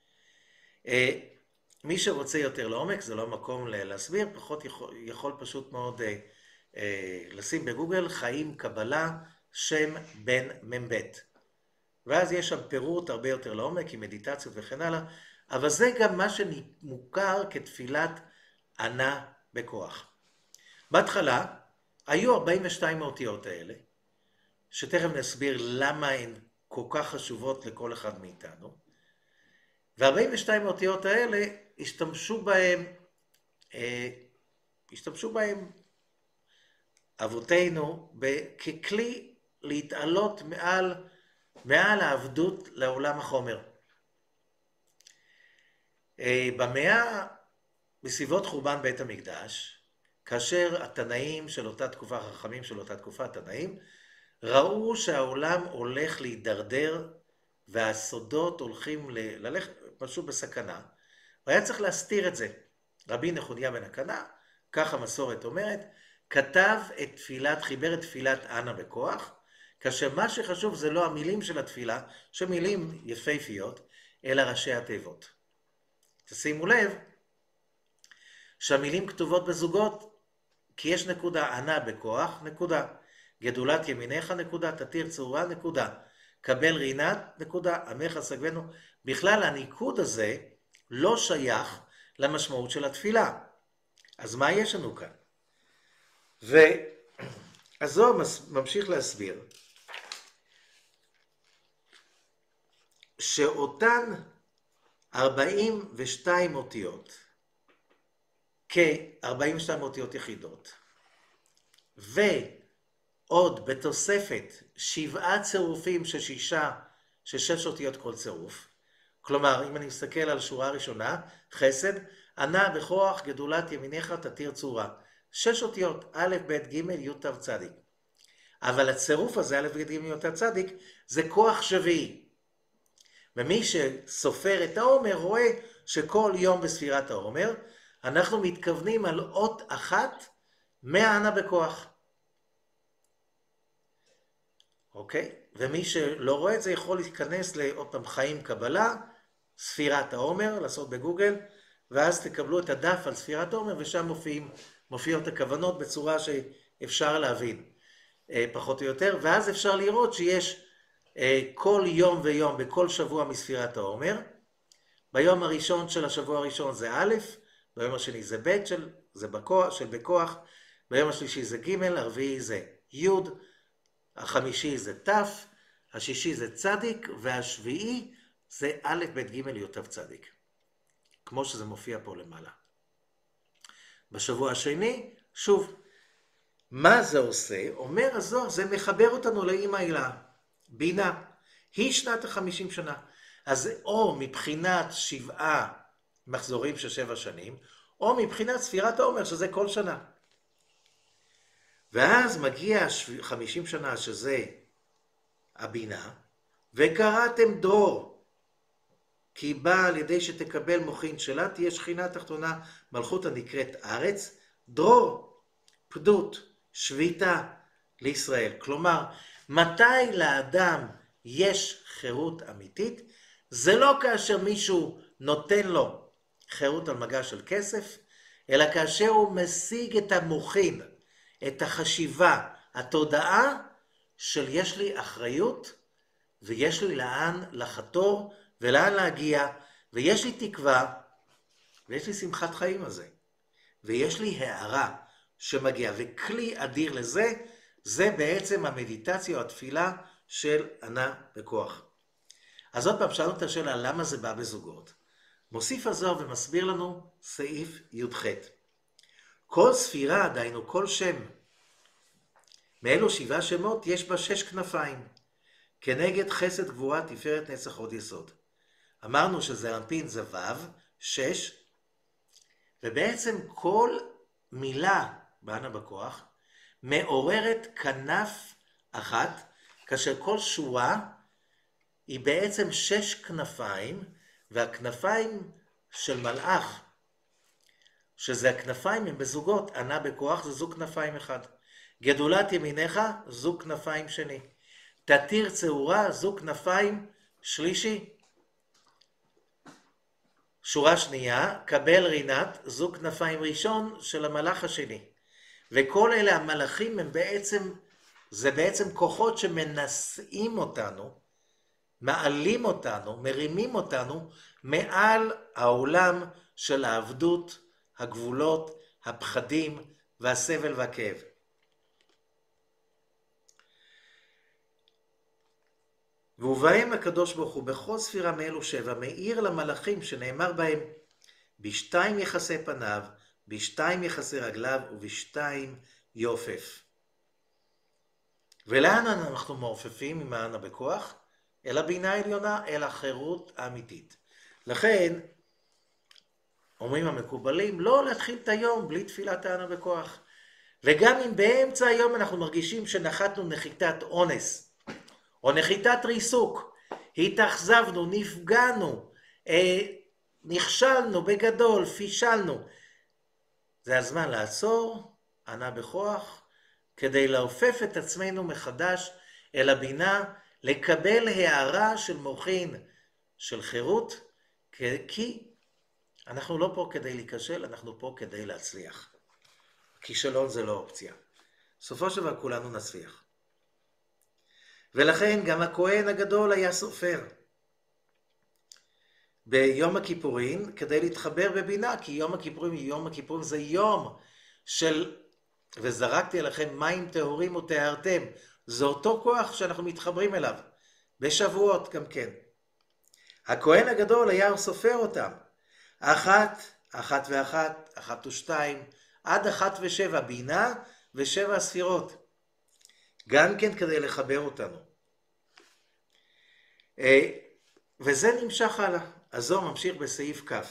מי שרוצה יותר לעומק, זה לא מקום להסביר, פחות יכול פשוט מאוד לשים בגוגל חיים קבלה שם בן מ"ב. ואז יש שם פירוט הרבה יותר לעומק עם מדיטציות וכן הלאה, אבל זה גם מה שמוכר כתפילת ענה בכוח. בהתחלה היו 42 האותיות האלה, שתכף נסביר למה הן כל כך חשובות לכל אחד מאיתנו, ו-42 האותיות האלה השתמשו בהם אבותינו ככלי להתעלות מעל העבדות לעולם החומר. במאה, בסביבות חורבן בית המקדש, כאשר התנאים של אותה תקופה, החכמים של אותה תקופה, התנאים, ראו שהעולם הולך להידרדר והסודות הולכים ללכת פשוט בסכנה, והיה צריך להסתיר את זה. רבי נחוניה בן הקנה, כך המסורת אומרת, חיבר את תפילת ענה בכוח, כאשר מה שחשוב זה לא המילים של התפילה, שמילים יפהפיות, אלא ראשי התיבות. תשימו לב שהמילים כתובות בזוגות, כי יש נקודה ענה בכוח, נקודה. גדולת ימיניך, נקודה. תתיר צרורה, נקודה. קבל רינת, נקודה. עמך סגבנו. בכלל הניקוד הזה לא שייך למשמעות של התפילה. אז מה יש לנו כאן? והזוהר ממשיך להסביר שאותן 42 אותיות, כ-42 אותיות יחידות, ועוד בתוספת 7 צירופים של 6 אותיות כל צירוף, כלומר, אם אני מסתכל על שורה הראשונה, חסד, ענה בכוח, גדולת ימיניך, תתיר צורה. 6 אותיות, א', ב', ג', י', ת', צדיק. אבל הצירוף הזה, א', ב', ג', י', ת', צדיק, זה כוח שביעי. ומי שסופר את העומר רואה שכל יום בספירת העומר, אנחנו מתכוונים על אות אחת מהענה בכוח. אוקיי? ומי שלא רואה את זה יכול להיכנס לעוד פעם חיים קבלה, ספירת העומר, לעשות בגוגל, ואז תקבלו את הדף על ספירת העומר, ושם מופיעות הכוונות בצורה שאפשר להבין פחות או יותר, ואז אפשר לראות שיש כל יום ויום בכל שבוע מספירת העומר. ביום הראשון של השבוע הראשון זה א', ביום השני זה ב' של בכוח, ביום השלישי זה ג', הרביעי זה י', החמישי זה ת', השישי זה צדיק, והשביעי זה א', ב', ג', י', ת', צדיק. כמו שזה מופיע פה למעלה. בשבוע השני, שוב, מה זה עושה? אומר הזוהר, זה מחבר אותנו לאמא הילה, בינה. היא שנת ה-50 שנה. אז או מבחינת 7 מחזורים של 7 שנים, או מבחינת ספירת העומר, שזה כל שנה. ואז מגיע 50 שנה, שזה הבינה, וקראתם דרור, כי בא על ידי שתקבל מוחין שלה, תהיה שכינה תחתונה מלכות הנקראת ארץ, דרור, פדות, שביתה לישראל. כלומר, מתי לאדם יש חירות אמיתית? זה לא כאשר מישהו נותן לו חירות על מגע של כסף, אלא כאשר הוא משיג את המוחין, את החשיבה, התודעה של יש לי אחריות, ויש לי לאן לחתור ולאן להגיע, ויש לי תקווה, ויש לי שמחת חיים הזה, ויש לי הערה שמגיעה, וכלי אדיר לזה, זה בעצם המדיטציה או התפילה של ענה בכוח. אז עוד פעם שאלנו את השאלה, למה זה בא בזוגות? מוסיף הזוהר ומסביר לנו סעיף י"ח. כל ספירה, דהיינו כל שם, מאלו 7 שמות, יש בה 6 כנפיים, כנגד חסד גבורה תפארת נצח עוד יסוד. אמרנו שזה אנפין זה ו' 6, ובעצם כל מילה באנה בכוח מעוררת כנף אחת, כאשר כל שורה היא בעצם 6 כנפיים, והכנפיים של מלאך, שזה הכנפיים הם בזוגות, ענה בכוח זה זוג כנפיים אחד. גדולת ימיניך זוג כנפיים שני. תתיר צהורה זוג כנפיים שלישי. שורה שנייה, קבל רינת זוג כנפיים ראשון של המלאך השני. וכל אלה המלאכים הם זה בעצם כוחות שמנשאים אותנו, מעלים אותנו, מרימים אותנו מעל העולם של העבדות, הגבולות, הפחדים והסבל והכאב. ובהם הקדוש ברוך הוא בכל ספירה מאלו 7 מאיר למלאכים שנאמר בהם בשתיים יחסי פניו, בשתיים יחסי רגליו ובשתיים יופף. ולאן אנחנו מעופפים עם הענה בכוח? אל הבינה העליונה, אל החירות האמיתית. לכן אומרים המקובלים לא להתחיל את היום בלי תפילת הענה בכוח. וגם אם באמצע היום אנחנו מרגישים שנחתנו נחיתת אונס או נחיתת ריסוק, התאכזבנו, נפגענו, נכשלנו בגדול, פישלנו, זה הזמן לעצור, ענה בכוח, כדי לעופף את עצמנו מחדש אל הבינה, לקבל הערה של מוחין, של חירות, כי אנחנו לא פה כדי להיכשל, אנחנו פה כדי להצליח. כישלון זה לא אופציה. סופו של דבר כולנו נצליח. ולכן גם הכהן הגדול היה סופר ביום הכיפורים כדי להתחבר בבינה, כי יום הכיפורים זה יום של וזרקתי עליכם מים טהורים וטהרתם. זה אותו כוח שאנחנו מתחברים אליו. בשבועות גם כן. הכהן הגדול היה סופר אותם. 1, 1 ו1, 1 ו2, עד 1 ו7, בינה ו7 ספירות. גם כן כדי לחבר אותנו. וזה נמשך הלאה. הזוהר ממשיך בסעיף כ'.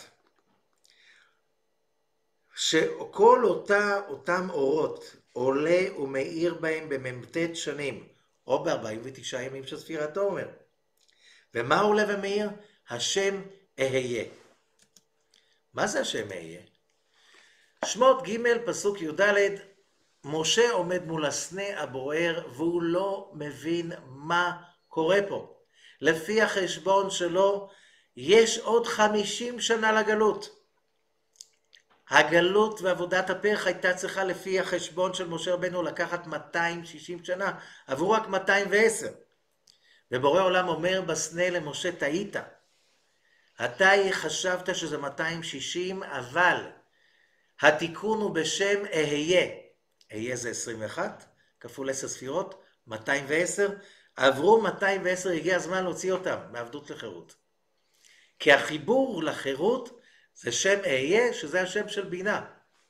שכל אותם אורות עולה ומאיר בהם במ"ט שנים, או ב49 ימים של ספירת העומר. ומה עולה ומאיר? השם אהיה. מה זה השם אהיה? שמות ג' פסוק י"ד, משה עומד מול הסנה הבוער והוא לא מבין מה קורה פה. לפי החשבון שלו יש עוד 50 שנה לגלות. הגלות ועבודת הפרח הייתה צריכה לפי החשבון של משה רבנו לקחת 260 שנה, עבור רק 210. ובורא עולם אומר בסנה למשה, טעית. אתה חשבת שזה 260, אבל התיקון הוא בשם אהיה. אהיה זה 21, כפול 10 ספירות, 210. עברו 210, הגיע הזמן להוציא אותם מעבדות לחירות. כי החיבור לחירות זה שם אהיה, שזה השם של בינה.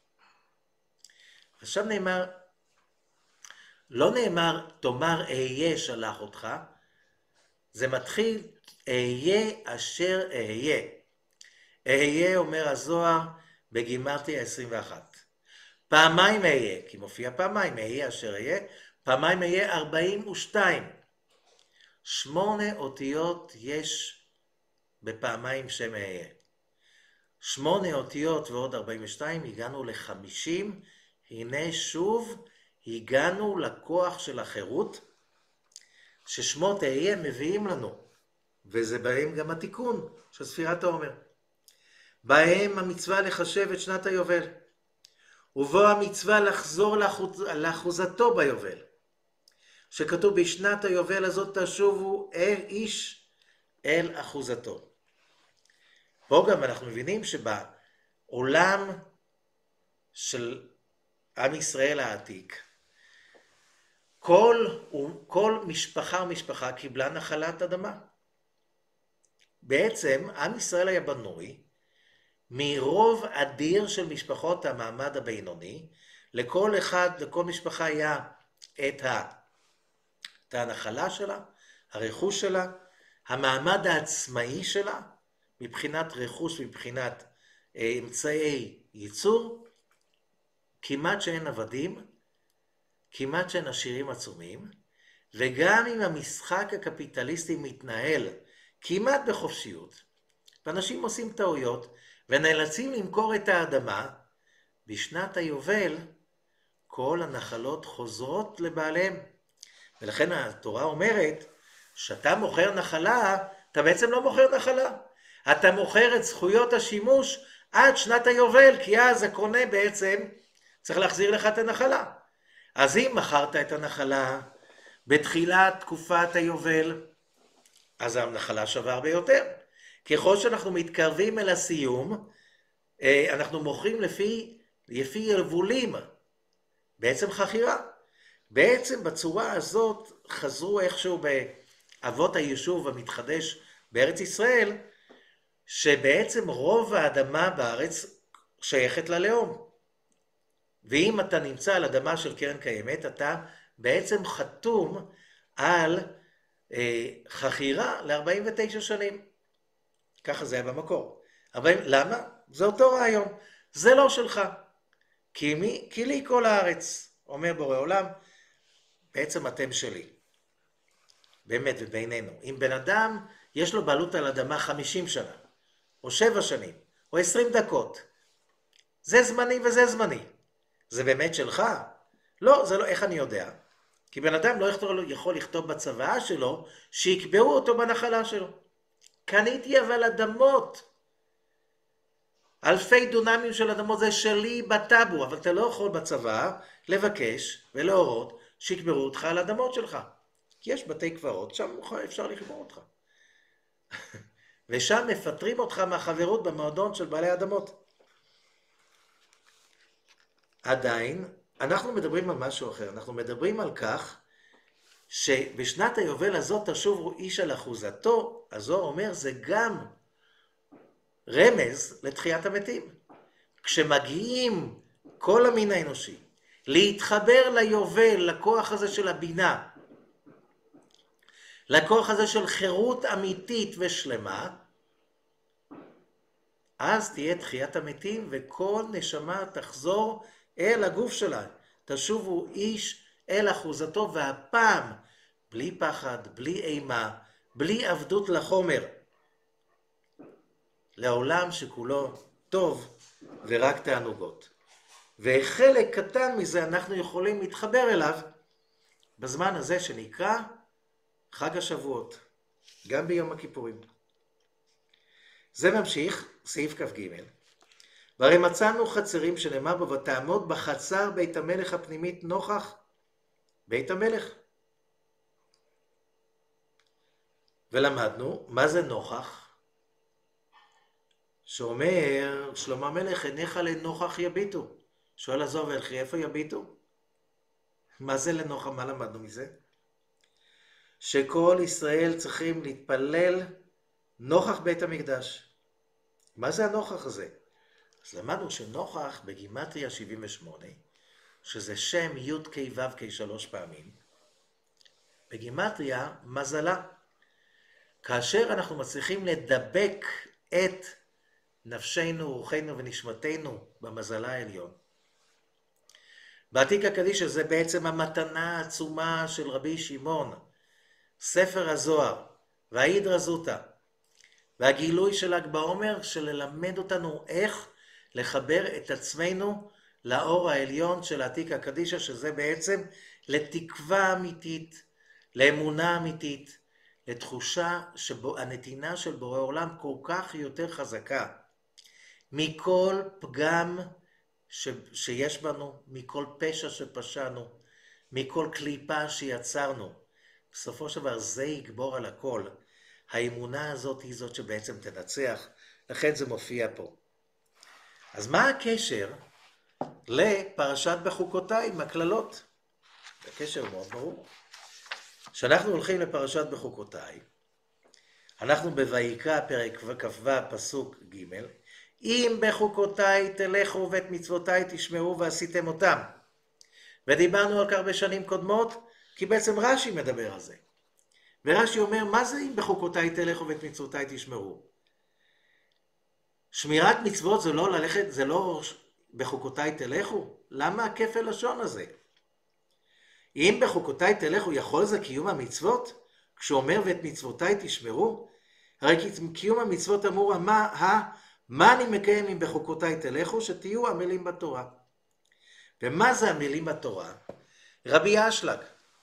עכשיו נאמר, לא נאמר, תאמר אהיה שלח אותך, זה מתחיל, אהיה אשר אהיה. אהיה אומר הזוהר בגימטריה 21. פעמיים אהיה, כי מופיע פעמיים, אהיה אשר אהיה, פעמיים אהיה 42. 8 אותיות יש בפעמיים שם אהיה. 8 אותיות ועוד 42, הגענו ל50, הנה שוב הגענו לכוח של החירות, ששמות אהיה מביאים לנו, וזה בהם גם התיקון של ספירת העומר. בהם המצווה לחשב את שנת היובל, ובו המצווה לחזור לאחוזתו ביובל, שכתוב בשנת היובל הזאת תשובו איש אל אחוזתו. פה גם אנחנו מבינים שבעולם של עם ישראל העתיק, כל משפחה ומשפחה קיבלה נחלת אדמה. בעצם עם ישראל היה בנוי מרוב אדיר של משפחות המעמד הבינוני, לכל משפחה היה את הנחלה שלה, הרכוש שלה, המעמד העצמאי שלה, מבחינת רכוש, מבחינת אמצעי ייצור, כמעט שאין עבדים, כמעט שאין עשירים עצומים, וגם אם המשחק הקפיטליסטי מתנהל כמעט בחופשיות, ואנשים עושים טעויות ונאלצים למכור את האדמה, בשנת היובל כל הנחלות חוזרות לבעליהם. ולכן התורה אומרת, שאתה מוכר נחלה, אתה בעצם לא מוכר נחלה. אתה מוכר את זכויות השימוש עד שנת היובל, כי אז הקונה בעצם צריך להחזיר לך את הנחלה. אז אם מכרת את הנחלה בתחילת תקופת היובל, אז הנחלה שווה הרבה יותר. ככל שאנחנו מתקרבים אל הסיום, אנחנו מוכרים לפי יבולים, בעצם חכירה. בעצם בצורה הזאת חזרו איכשהו באבות היישוב המתחדש בארץ ישראל, שבעצם רוב האדמה בארץ שייכת ללאום. ואם אתה נמצא על אדמה של קרן קיימת, אתה בעצם חתום על חכירה ל-49 שנים. ככה זה היה במקור. אבל למה? זה אותו רעיון. זה לא שלך. כי לי כל הארץ, אומר בורא עולם, בעצם אתם שלי. באמת ובינינו. אם בן אדם יש לו בעלות על אדמה 50 שנה, או 7 שנים, או 20 דקות, זה זמני וזה זמני. זה באמת שלך? לא, זה לא, איך אני יודע? כי בן אדם לא יכול לכתוב בצוואה שלו, שיקבעו אותו בנחלה שלו. קניתי אבל אדמות. אלפי דונמים של אדמות זה שלי בטאבו, אבל אתה לא יכול בצוואה לבקש ולהורות שיקברו אותך על אדמות שלך. כי יש בתי קברות, שם אפשר לקבור אותך. ושם מפטרים אותך מהחברות במועדון של בעלי אדמות. עדיין, אנחנו מדברים על משהו אחר. אנחנו מדברים על כך שבשנת היובל הזאת תשוב איש על אחוזתו. הזוהר אומר זה גם רמז לתחיית המתים. כשמגיעים כל המין האנושי להתחבר ליובל, לכוח הזה של הבינה, לכוח הזה של חירות אמיתית ושלמה, אז תהיה תחיית המתים וכל נשמה תחזור אל הגוף שלה. תשובו איש אל אחוזתו, והפעם בלי פחד, בלי אימה, בלי עבדות לחומר. לעולם שכולו טוב ורק תענוגות. וחלק קטן מזה אנחנו יכולים להתחבר אליו בזמן הזה שנקרא חג השבועות, גם ביום הכיפורים. זה ממשיך, סעיף כ"ג. והרי מצאנו חצרים שנאמר בו, ותעמוד בחצר בית המלך הפנימית נוכח בית המלך. ולמדנו, מה זה נוכח? שאומר, שלמה המלך, עיניך לנוכח יביטו. שואל הזוהר והלכי, איפה יביטו? מה זה לנוכח? מה למדנו מזה? שכל ישראל צריכים להתפלל נוכח בית המקדש. מה זה הנוכח הזה? אז למדנו שנוכח בגימטריה 78, שזה שם י' כ' ו' כ' 3 פעמים, בגימטריה מזלה. כאשר אנחנו מצליחים לדבק את נפשנו, רוחנו ונשמתנו במזלה העליון, בעתיק הקדיש הזה בעצם המתנה העצומה של רבי שמעון, ספר הזוהר וההידרא זוטא, והגילוי של ל"ג בעומר, של ללמד אותנו איך לחבר את עצמנו לאור העליון של העתיק הקדישא, שזה בעצם לתקווה אמיתית, לאמונה אמיתית, לתחושה שהנתינה של בורא עולם כל כך יותר חזקה מכל פגם שיש בנו, מכל פשע שפשענו, מכל קליפה שיצרנו. בסופו של דבר זה יגבור על הכל. האמונה הזאת היא זאת שבעצם תנצח, לכן זה מופיע פה. אז מה הקשר לפרשת בחוקותיי עם הכללות? הקשר מאוד ברור. כשאנחנו הולכים לפרשת בחוקותיי, אנחנו בויקרא פרק כ"ו פסוק ג' אם בחוקותיי תלכו ואת מצוותיי תשמעו ועשיתם אותם. ודיברנו על כך בשנים קודמות, כי בעצם רש"י מדבר על זה. ורש"י אומר, מה זה אם בחוקותיי תלכו ואת מצוותיי תשמעו? שמירת מצוות זה לא ללכת, זה לא בחוקותיי תלכו? למה הכפל לשון הזה? אם בחוקותיי תלכו, יכול זה קיום המצוות? כשהוא אומר ואת מצוותיי תשמרו? הרי קיום המצוות אמור, מה אני מקיים אם בחוקותיי תלכו? שתהיו המילים בתורה. ומה זה המילים בתורה? רבי אשלג,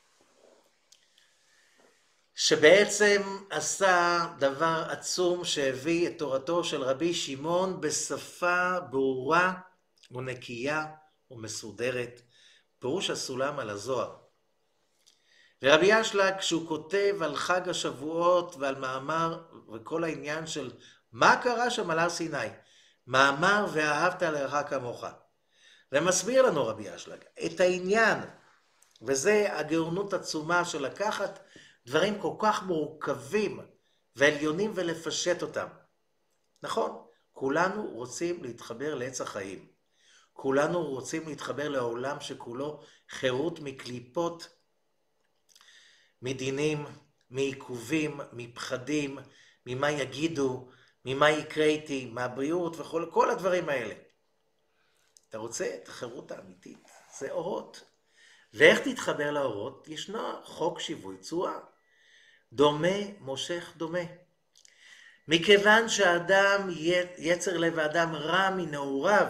שבעצם עשה דבר עצום שהביא את תורתו של רבי שמעון בשפה ברורה ונקייה ומסודרת, פירוש הסולם על הזוהר. ורבי אשלג, כשהוא כותב על חג השבועות ועל מאמר וכל העניין של מה קרה שם על הר סיני, מאמר ואהבת לרעך כמוך, ומסביר לנו רבי אשלג את העניין, וזה הגאונות עצומה של לקחת דברים כל כך מורכבים ועליונים ולפשט אותם. נכון, כולנו רוצים להתחבר לעץ החיים. כולנו רוצים להתחבר לעולם שכולו חירות מקליפות, מדינים, מעיכובים, מפחדים, ממה יגידו, ממה יקרה איתי, מהבריאות וכל כל הדברים האלה. אתה רוצה את החירות האמיתית? זה אורות. ואיך תתחבר לאורות? ישנו חוק שיווי תשואה. דומה מושך דומה. מכיוון שהאדם, יצר לב האדם רע מנעוריו,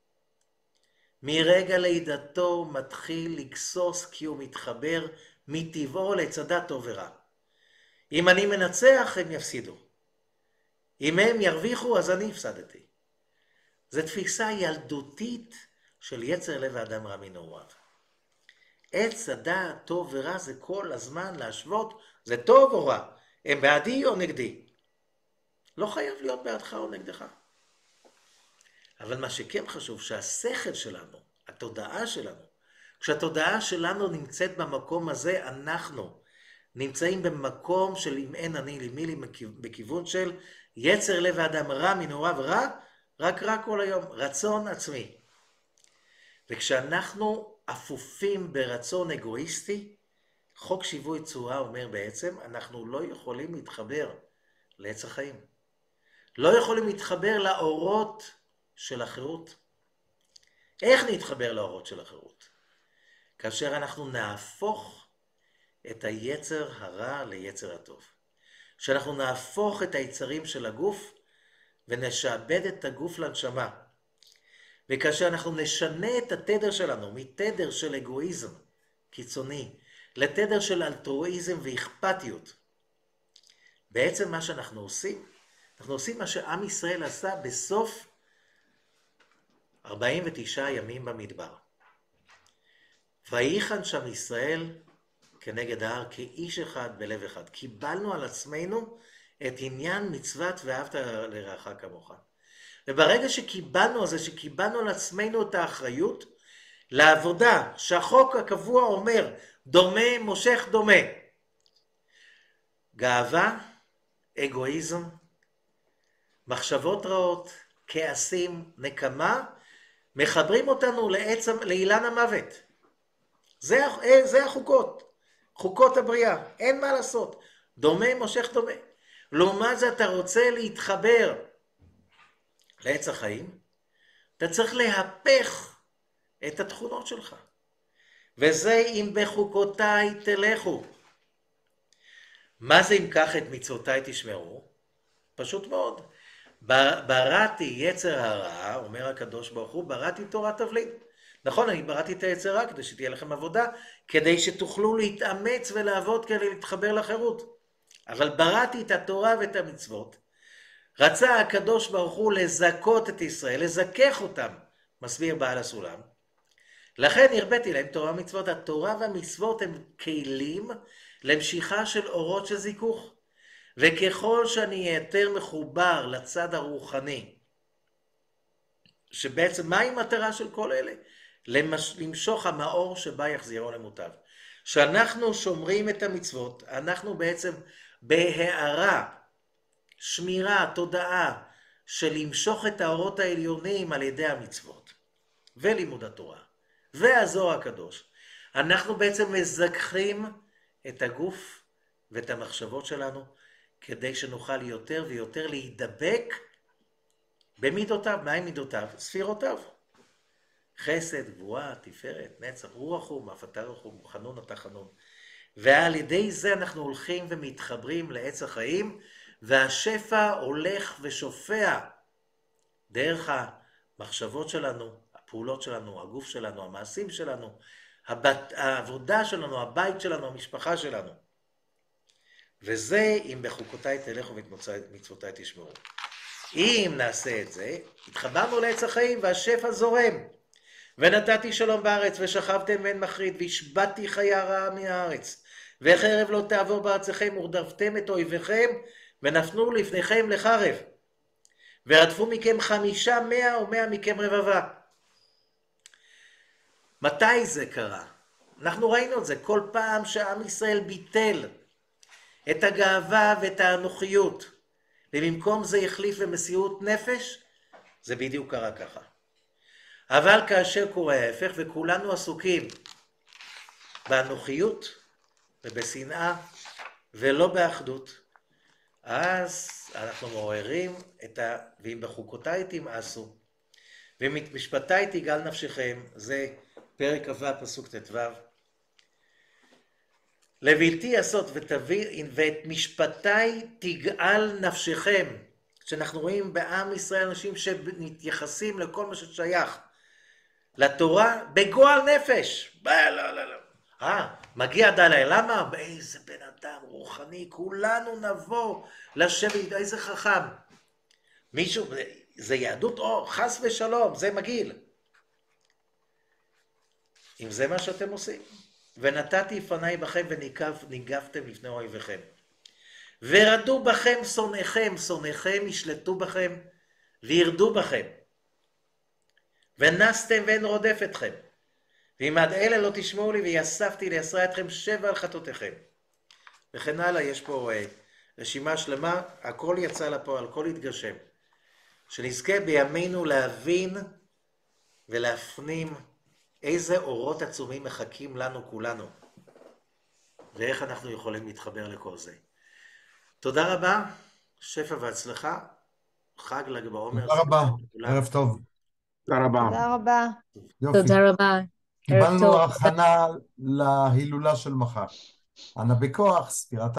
מרגע לידתו מתחיל לגסוס כי הוא מתחבר מטבעו לצדה טוב ורע. אם אני מנצח הם יפסידו. אם הם ירוויחו אז אני הפסדתי. זו תפיסה ילדותית של יצר לב האדם רע מנעוריו. עץ הדעת טוב ורע זה כל הזמן להשוות, זה טוב או רע, הם בעדי או נגדי. לא חייב להיות בעדך או נגדך. אבל מה שכן חשוב, שהשכל שלנו, התודעה שלנו, כשהתודעה שלנו נמצאת במקום הזה, אנחנו נמצאים במקום של אם אין אני למי לי בכיוון של יצר לב האדם רע מנעוריו רע, רק רע כל היום, רצון עצמי. וכשאנחנו אפופים ברצון אגואיסטי, חוק שיווי תשואה אומר בעצם, אנחנו לא יכולים להתחבר לעץ החיים. לא יכולים להתחבר לאורות של החירות. איך נתחבר לאורות של החירות? כאשר אנחנו נהפוך את היצר הרע ליצר הטוב. שאנחנו נהפוך את היצרים של הגוף ונשעבד את הגוף לנשמה. וכאשר אנחנו נשנה את התדר שלנו מתדר של אגואיזם קיצוני לתדר של אלטרואיזם ואכפתיות, בעצם מה שאנחנו עושים, אנחנו עושים מה שעם ישראל עשה בסוף 49 ימים במדבר. ויחן שם ישראל כנגד ההר כאיש אחד בלב אחד. קיבלנו על עצמנו את עניין מצוות ואהבת לרעך כמוך. וברגע שקיבלנו על זה, שקיבלנו על עצמנו את האחריות לעבודה, שהחוק הקבוע אומר, דומה מושך דומה. גאווה, אגואיזם, מחשבות רעות, כעסים, נקמה, מחברים אותנו לאילן המוות. זה החוקות, חוקות הבריאה, אין מה לעשות. דומה מושך דומה. לעומת זה אתה רוצה להתחבר לעץ החיים, אתה צריך להפך את התכונות שלך. וזה אם בחוקותיי תלכו. מה זה אם כך את מצוותיי תשמרו? פשוט מאוד. בראתי יצר הרע, אומר הקדוש ברוך הוא, בראתי תורת תבלין. נכון, אני בראתי את היצר הרע כדי שתהיה לכם עבודה, כדי שתוכלו להתאמץ ולעבוד כדי להתחבר לחירות. אבל בראתי את התורה ואת המצוות. רצה הקדוש ברוך הוא לזכות את ישראל, לזכך אותם, מסביר בעל הסולם. לכן הרביתי להם תורה ומצוות. התורה והמצוות הם כלים למשיכה של אורות של זיכוך. וככל שאני יותר מחובר לצד הרוחני, שבעצם מהי המטרה של כל אלה? למשוך המאור שבה יחזירו למוטב. שאנחנו שומרים את המצוות, אנחנו בעצם בהערה שמירה, תודעה, של למשוך את האורות העליונים על ידי המצוות, ולימוד התורה, והזוהר הקדוש. אנחנו בעצם מזכחים את הגוף ואת המחשבות שלנו, כדי שנוכל יותר ויותר להידבק במידותיו. מהי מידותיו? ספירותיו. חסד, גבורה, תפארת, נצח, רוח הוא, אף אתה רחום, חנון אתה חנון. ועל ידי זה אנחנו הולכים ומתחברים לעץ החיים, והשפע הולך ושופע דרך המחשבות שלנו, הפעולות שלנו, הגוף שלנו, המעשים שלנו, העבודה שלנו, הבית שלנו, המשפחה שלנו. וזה אם בחוקותיי תלכו ומצוותיי תשמעו. אם נעשה את זה, התחברנו לעץ החיים והשפע זורם. ונתתי שלום בארץ ושכבתם ואין מחריד, והשבתי חיה רעה מהארץ. וחרב לא תעבור בארצכם, ורדפתם את אויביכם, ונפנו לפניכם לחרב. ורדפו מכם 500 ו100 מכם רבבה. מתי זה קרה? אנחנו ראינו את זה כל פעם שעם ישראל ביטל את הגאווה ואת האנוכיות, ובמקום זה החליף במסירות נפש, זה בדיוק קרה ככה. אבל כאשר קורה ההפך וכולנו עסוקים באנוכיות ובשנאה ולא באחדות, אז אנחנו מעוררים ואם בחוקותיי תמאסו, ואם את משפטיי תגאל נפשכם, זה פרק כ"ו פסוק ט"ו. לבלתי עשות ואת משפטיי תגאל נפשכם. כשאנחנו רואים בעם ישראל אנשים שמתייחסים לכל מה ששייך לתורה בגועל נפש. מגיע דלי, למה? איזה בן אדם רוחני, כולנו נבוא לשבת, איזה חכם. מישהו, זה יהדות או חס ושלום, זה מגעיל. אם זה מה שאתם עושים. ונתתי פניי בכם וניגפתם לפני אויביכם. ורדו בכם שונאיכם, שונאיכם ישלטו בכם וירדו בכם. ונסתם ואין רודף אתכם. ואם עד אלה לא תשמעו לי ויספתי ליסרה אתכם 7 על חטאותיכם. וכן הלאה, יש פה רשימה שלמה, הכל יצא לפועל, הכל התגשם. שנזכה בימינו להבין ולהפנים איזה אורות עצומים מחכים לנו כולנו, ואיך אנחנו יכולים להתחבר לכל זה. תודה רבה, שפע והצלחה, חג ל"ג בעומר. תודה רבה, ערב טוב. תודה רבה. תודה רבה. יופי. תודה רבה. ערב קיבלנו טוב. הכנה להילולה של מחר. אנא בכוח, ספירת